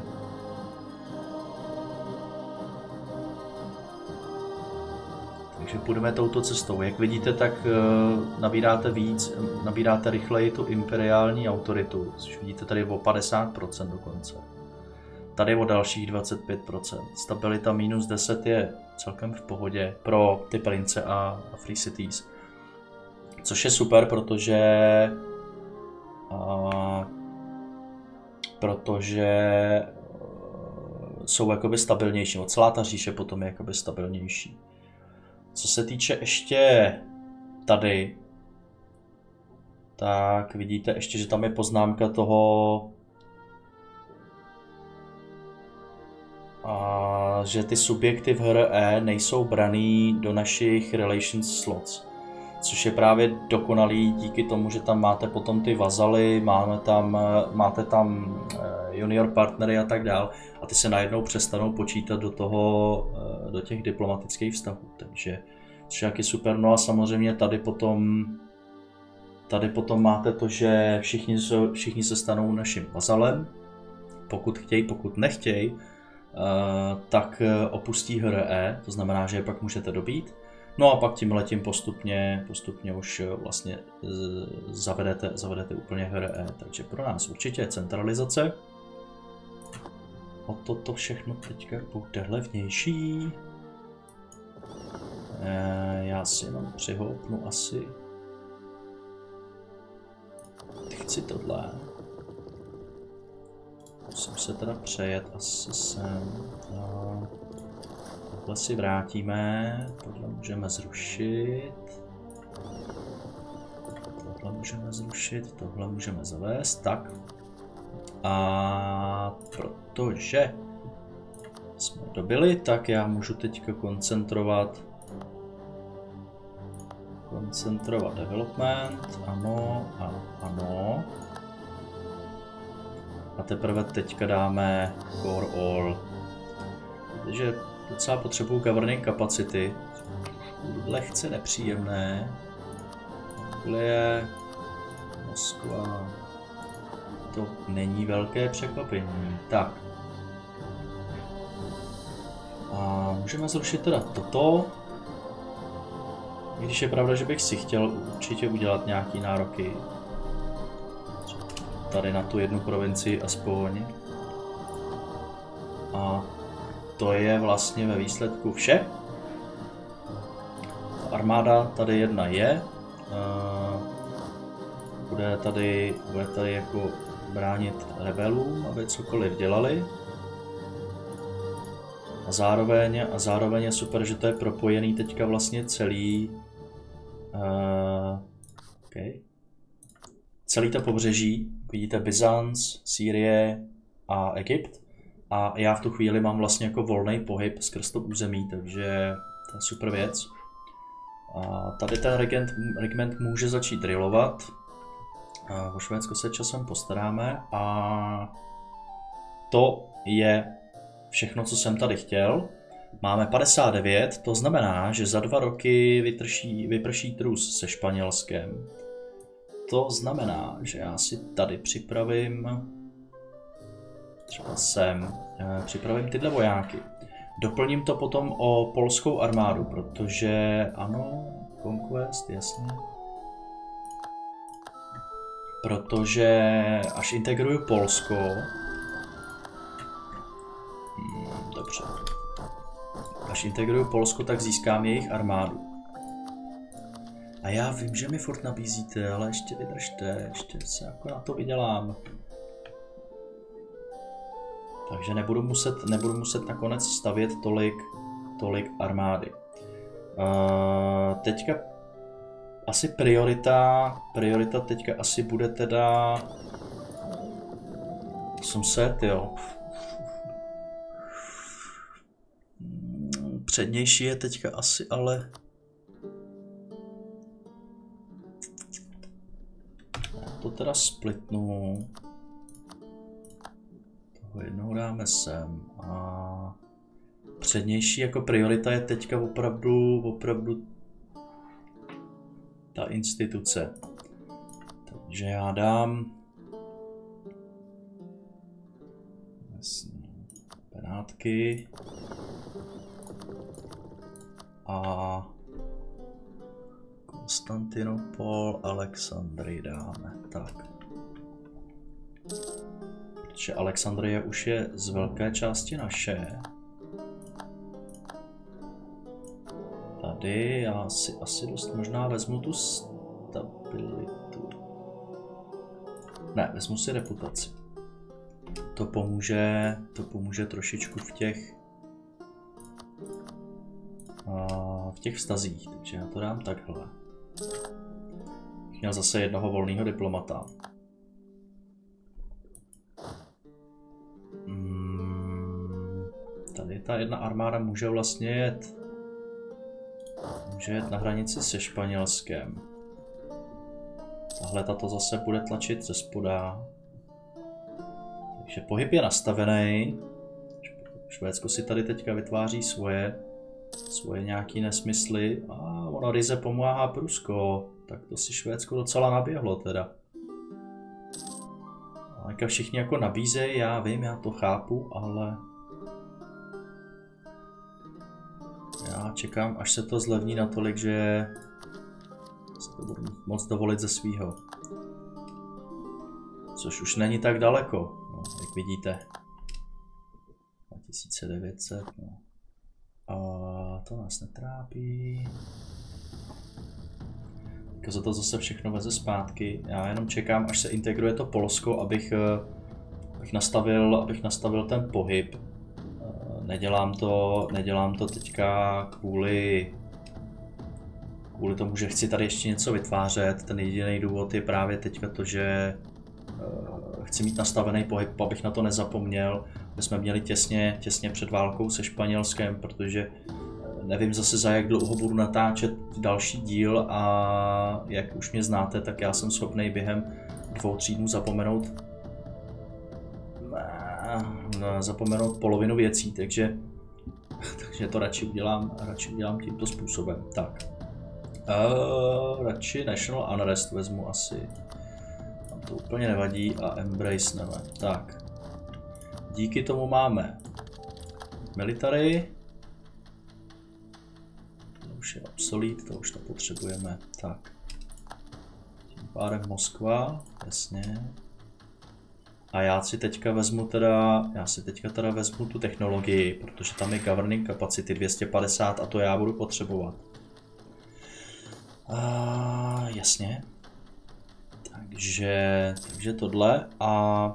takže půjdeme touto cestou. Jak vidíte, tak nabíráte rychleji tu imperiální autoritu, což vidíte tady o 50% dokonce. Tady o dalších 25%. Stabilita -10 je celkem v pohodě pro ty prince a Free Cities. Což je super, protože jsou jakoby stabilnější. Celá ta říše potom je jakoby stabilnější. Co se týče ještě tady, tak vidíte ještě, že tam je poznámka toho, že ty subjekty v HRE nejsou braný do našich relations slots. Což je právě dokonalý díky tomu, že tam máte potom ty vazaly, máte tam junior partnery a tak dál, a ty se najednou přestanou počítat do těch diplomatických vztahů, takže což je super. No a samozřejmě tady potom máte to, že všichni se stanou naším vazalem, pokud chtějí, pokud nechtějí, tak opustí HRE, to znamená, že je pak můžete dobít. No a pak tímhletím postupně už vlastně zavedete úplně HRE, takže pro nás určitě centralizace. O toto všechno teďka bude levnější. Já si jenom přihoupnu asi. Chci tohle. Musím se teda přejet asi sem. Tohle si vrátíme, tohle můžeme zrušit. Tohle můžeme zrušit, tohle můžeme zavést, tak. A protože jsme dobili, tak já můžu teďka koncentrovat development, ano a ano. A teprve teďka dáme core all. Takže docela potřebuju governing capacity. Lehce nepříjemné. Anglie, Moskva. To není velké překvapení. Tak. A můžeme zrušit teda toto. I když je pravda, že bych si chtěl určitě udělat nějaký nároky. Tady na tu jednu provincii aspoň. A to je vlastně ve výsledku vše. Armáda tady jedna je. Bude tady jako bránit rebelům, aby cokoliv dělali. A zároveň je super, že to je propojený teďka vlastně celý celý to pobřeží. Vidíte Byzanc, Sýrie a Egypt. A já v tu chvíli mám vlastně jako volný pohyb skrz to území, takže to je super věc. A tady ten regiment může začít drillovat. O Švédsko se časem postaráme a to je všechno, co jsem tady chtěl. Máme 59, to znamená, že za 2 roky vyprší trus se Španělskem. To znamená, že já si tady připravím třeba připravím tyhle vojáky. Doplním to potom o polskou armádu, protože ano, Conquest, jasně. Protože až integruju Polsko, dobře. Až integruju Polsko, tak získám jejich armádu. A já vím, že mi furt nabízíte, ale ještě vydržte, ještě se jako na to vydělám. Takže nebudu muset nakonec stavět tolik armády. Teďka asi priorita teďka asi bude teda 800, jo. Přednější je teďka asi, ale... Já to teda splitnu. Toho jednou dáme sem a... Přednější jako priorita je teďka opravdu ta instituce. Takže já dám... Benátky. A Konstantinopol, Alexandrii dáme. Tak. Protože Alexandrie už je z velké části naše. Tady já si asi dost možná vezmu tu stabilitu. Ne, vezmu si reputaci. To pomůže trošičku v těch vztazích, takže já to dám takhle. Měl zase jednoho volného diplomata. Tady ta jedna armáda může vlastně jet na hranici se Španělskem. Tahle tato zase bude tlačit ze spoda. Takže pohyb je nastavený. Švédsko si tady teďka vytváří svoje nějaký nesmysly. A ono ryze pomáhá Prusko. Tak to si Švédsko docela naběhlo teda. A všichni jako nabízejí, já vím, já to chápu, ale... Já čekám, až se to zlevní natolik, že se to budu moc dovolit ze svýho. Což už není tak daleko, no, jak vidíte. 2900, no. A to nás netrápí. Tak za to zase všechno veze zpátky. Já jenom čekám, až se integruje to Polsko, abych nastavil ten pohyb. Nedělám to teďka kvůli tomu, že chci tady ještě něco vytvářet. Ten jediný důvod je právě teďka to, že chci mít nastavený pohyb, abych na to nezapomněl. My jsme měli těsně před válkou se Španělskem, protože nevím zase za jak dlouho budu natáčet další díl a jak už mě znáte, tak já jsem schopný během 2-3 dnů zapomenout polovinu věcí, takže to radši udělám tímto způsobem. Tak. Radši National Unrest vezmu asi. Tam to úplně nevadí a Embrace nevadí. Tak. Díky tomu máme Military. To už je obsolete, to už nepotřebujeme. Tak. Tím pádem Moskva, jasně. A já si teďka vezmu tu technologii, protože tam je governing capacity 250 a to já budu potřebovat. Jasně. Takže tohle a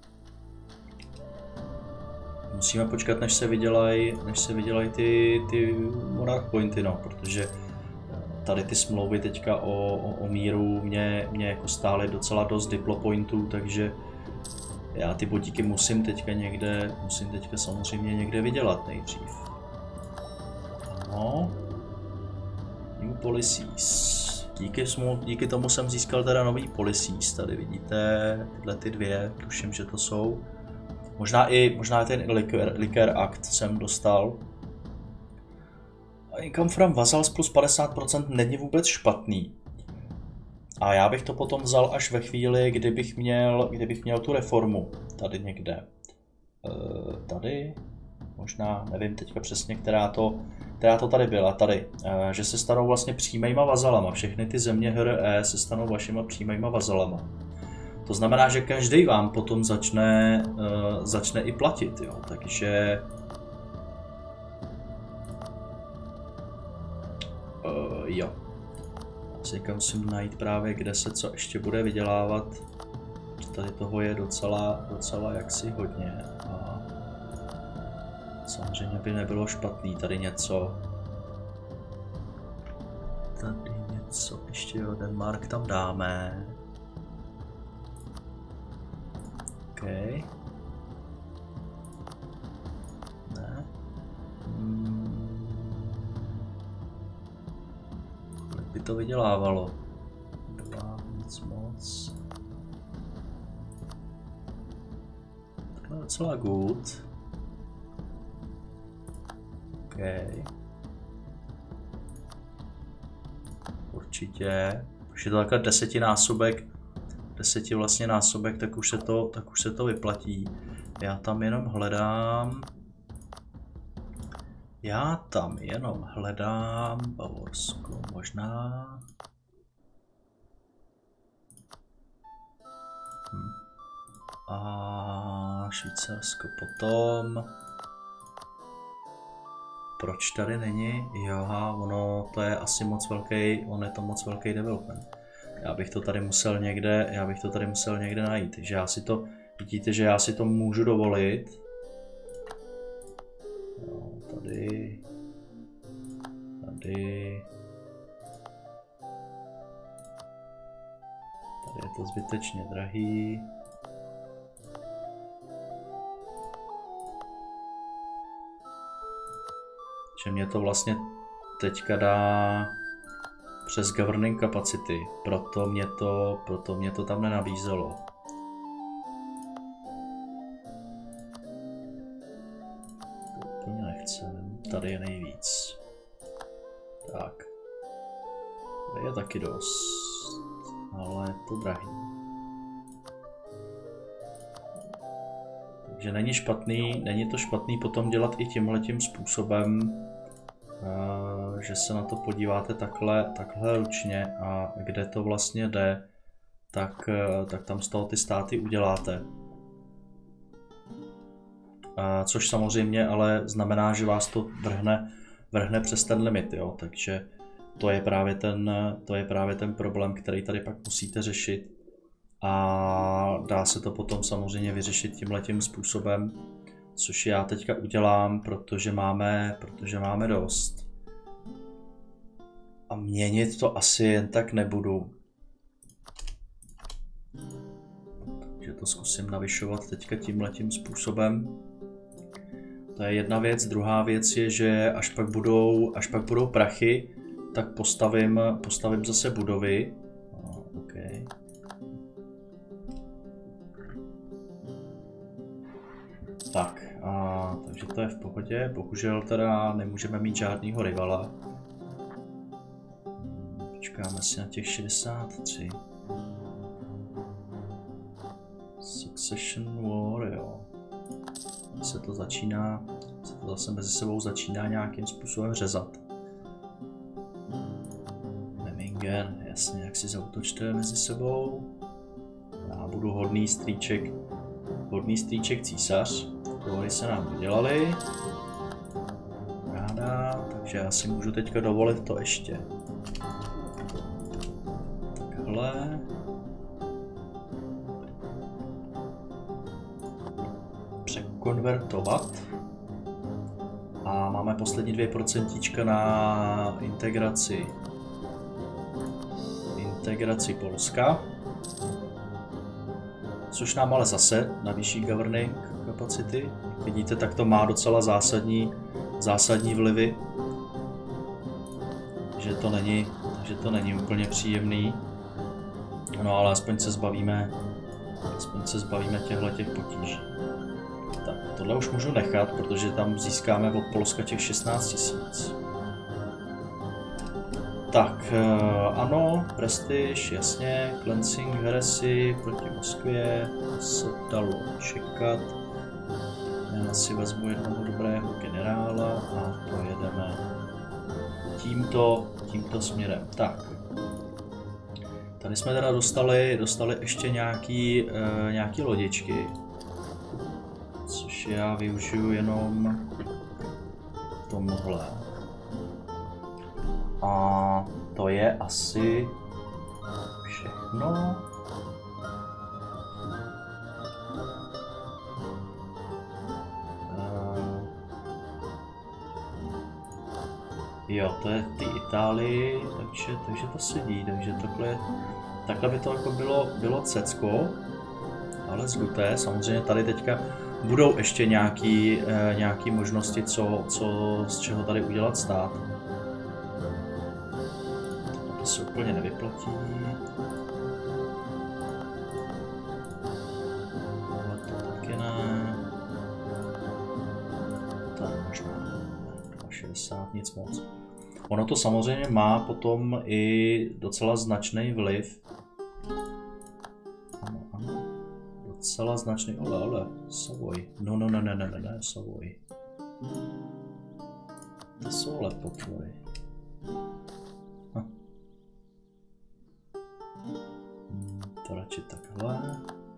musíme počkat, než se vydělají ty monarch pointy, no, protože tady ty smlouvy teďka o míru mě jako stály docela dost diplopointů, takže já ty bodíky musím teďka samozřejmě někde vydělat nejdřív. No. New policies. Díky tomu jsem získal teda nový policies. Tady vidíte tyhle ty dvě, tuším, že to jsou. Možná i ten Liquor Act jsem dostal. Income from Vassals plus 50% není vůbec špatný. A já bych to potom vzal až ve chvíli, kdybych měl tu reformu. Tady někde. Tady? Možná, nevím teďka přesně, která to tady byla. Tady. Že se stanou vlastně přímejma vazalama. Všechny ty země HRE se stanou vašima přímejma vazalama. To znamená, že každý vám potom začne i platit, jo. Takže... jo. Teďka musím najít právě, kde se co ještě bude vydělávat. Tady toho je docela jaksi hodně. A samozřejmě by nebylo špatný tady něco. Ještě jo, Denmark tam dáme. OK. to vydělávalo. Nic moc. To je docela good. OK. Určitě. Už je to takhle 10násobek, 10 vlastně násobek, tak už se to vyplatí. Já tam jenom hledám Bavorsko, možná. A Švýcarsko potom. Proč tady není? Joha, ono to je asi moc velký, on je to moc velký development. Já bych to tady musel někde najít, takže já si to, vidíte, že já si to můžu dovolit. No, tady je to zbytečně drahý. Že mě to vlastně teďka dá přes governing capacity, proto mě to tam nenabízelo. To úplně nechcem, tady je nejvíc. Tak. Tady je taky dost, ale je to drahý. Takže není to špatný potom dělat i tímhletím způsobem, že se na to podíváte takhle ručně a kde to vlastně jde, tak tam z toho ty státy uděláte. Což samozřejmě ale znamená, že vás to vrhne přes ten limit, jo? Takže to je právě ten problém, který tady pak musíte řešit. A dá se to potom samozřejmě vyřešit tímhletím způsobem, což já teďka udělám, protože máme dost. A měnit to asi jen tak nebudu. Takže to zkusím navyšovat teďka tímhletím způsobem. To je jedna věc. Druhá věc je, že až pak budou prachy, tak postavím zase budovy. Okay. Tak, takže to je v pohodě. Bohužel teda nemůžeme mít žádnýho rivala. Počkáme si na těch 63. Succession War, jo. Se to zase mezi sebou začíná nějakým způsobem řezat. Memmingen, jasně, jak si zaútočte mezi sebou. Já budu hodný strýček císař. Dohody se nám udělali. Ráda, takže já si můžu teďka dovolit to ještě. Takhle. Překonvertovat. A máme poslední 2% na integraci Polska. Což nám ale zase navýší governing capacity. Jak vidíte, tak to má docela zásadní vlivy. Takže to není úplně příjemný. No ale aspoň se zbavíme těch potíží. Tak, tohle už můžu nechat, protože tam získáme od Polska těch 16 000. Tak, ano, prestiž, jasně, cleansing heresy proti Moskvě, se dalo čekat. Já si vezmu jednoho dobrého generála a pojedeme tímto směrem. Tak, tady jsme teda dostali ještě nějaký lodičky, což já využiju jenom tomuhle. A to je asi všechno. Jo, to je ty Itálii, takže to sedí, takže takhle by to jako bylo cecko, ale zguté. Samozřejmě tady teďka budou ještě nějaký možnosti, z čeho tady udělat stát. To se úplně nevyplatí. Ale to taky ne. Tady možná 60, nic moc. Ono to samozřejmě má potom i docela značný vliv. Ano. Docela značný, ale, Savoy. Ne, Savoy. To jsou lepotvory. To radši takhle.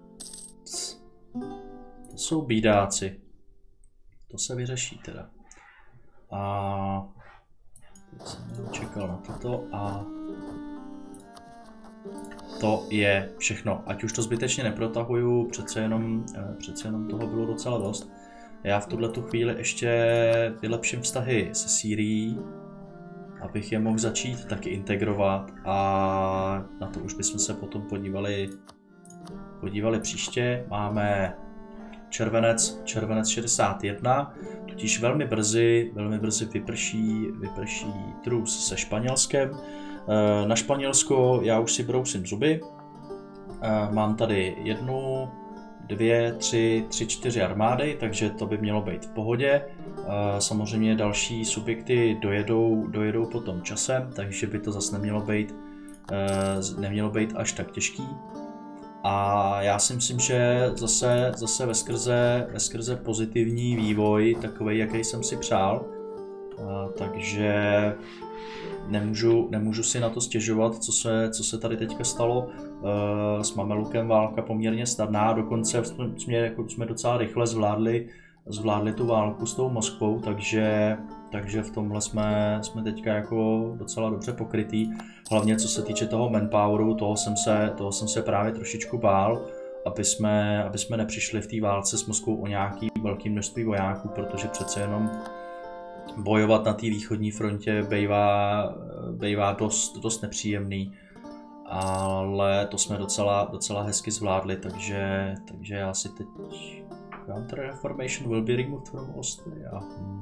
To jsou bídáci. To se vyřeší teda. A teď jsem čekal na toto a to je všechno. Ať už to zbytečně neprotahuju, přece jenom toho bylo docela dost. Já v tuhle chvíli ještě vylepším vztahy se Sýrií, abych je mohl začít taky integrovat a na to už bychom se potom podívali příště. Máme červenec 61, tudíž velmi brzy vyprší trus se Španělskem. Na Španělsko já už si brousím zuby. Mám tady 1, 2, 3, 4 armády, takže to by mělo být v pohodě. Samozřejmě další subjekty dojedou potom časem, takže by to zase nemělo být až tak těžký. A já si myslím, že zase veskrze pozitivní vývoj, takovej, jaký jsem si přál. Takže nemůžu si na to stěžovat, co se tady teďka stalo. S Mamelukem válka poměrně snadná, dokonce jsme docela rychle zvládli tu válku s tou Moskvou, takže v tomhle jsme teďka jako docela dobře pokrytý. Hlavně co se týče toho manpoweru, toho jsem se právě trošičku bál, aby jsme nepřišli v té válce s Moskvou o nějaký velké množství vojáků, protože přece jenom bojovat na té východní frontě bývá dost nepříjemný. Ale to jsme docela hezky zvládli, takže já si teď... Counter-reformation will be removed from Austria.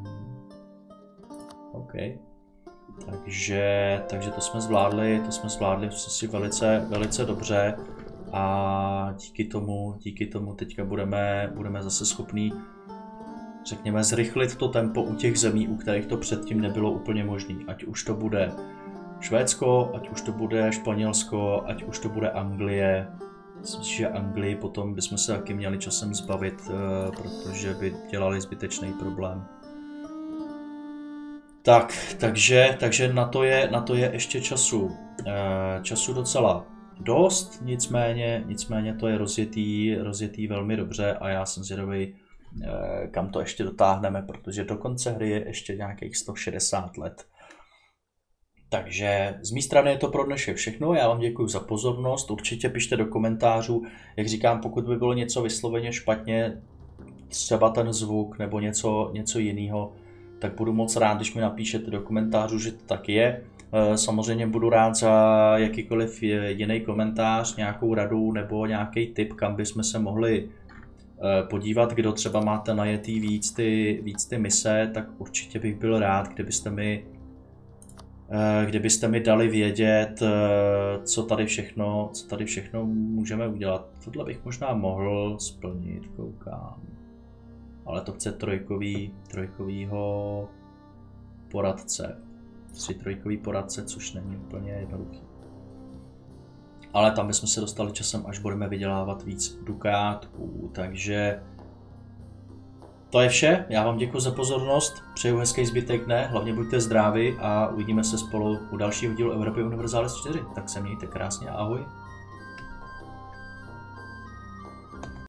OK. Takže to jsme zvládli si velice dobře a díky tomu teďka budeme zase schopní, řekněme, zrychlit to tempo u těch zemí, u kterých to předtím nebylo úplně možné. Ať už to bude Švédsko, ať už to bude Španělsko, ať už to bude Anglie. Myslím si, že Anglii potom bychom se taky měli časem zbavit, protože by dělali zbytečný problém. Takže na to je ještě času docela dost, nicméně to je rozjetý velmi dobře a já jsem zvědavý, kam to ještě dotáhneme, protože do konce hry je ještě nějakých 160 let. Takže z mé strany je to pro dnešek všechno, já vám děkuji za pozornost, určitě pište do komentářů, jak říkám, pokud by bylo něco vysloveně špatně, třeba ten zvuk nebo něco jiného, tak budu moc rád, když mi napíšete do komentářů, že to tak je. Samozřejmě budu rád za jakýkoliv jiný komentář, nějakou radu nebo nějaký tip, kam bychom se mohli podívat, kdo třeba máte najetý víc ty mise, tak určitě bych byl rád, kdybyste mi dali vědět, co tady všechno můžeme udělat. Tohle bych možná mohl splnit, koukám. Ale to chce trojkovýho poradce. 3 trojkový poradce, což není úplně jednoduchý. Ale tam bychom se dostali časem, až budeme vydělávat víc dukátků, takže to je vše, já vám děkuji za pozornost, přeju hezký zbytek dne, hlavně buďte zdraví a uvidíme se spolu u dalšího dílu Evropy Universalis 4, tak se mějte krásně a ahoj.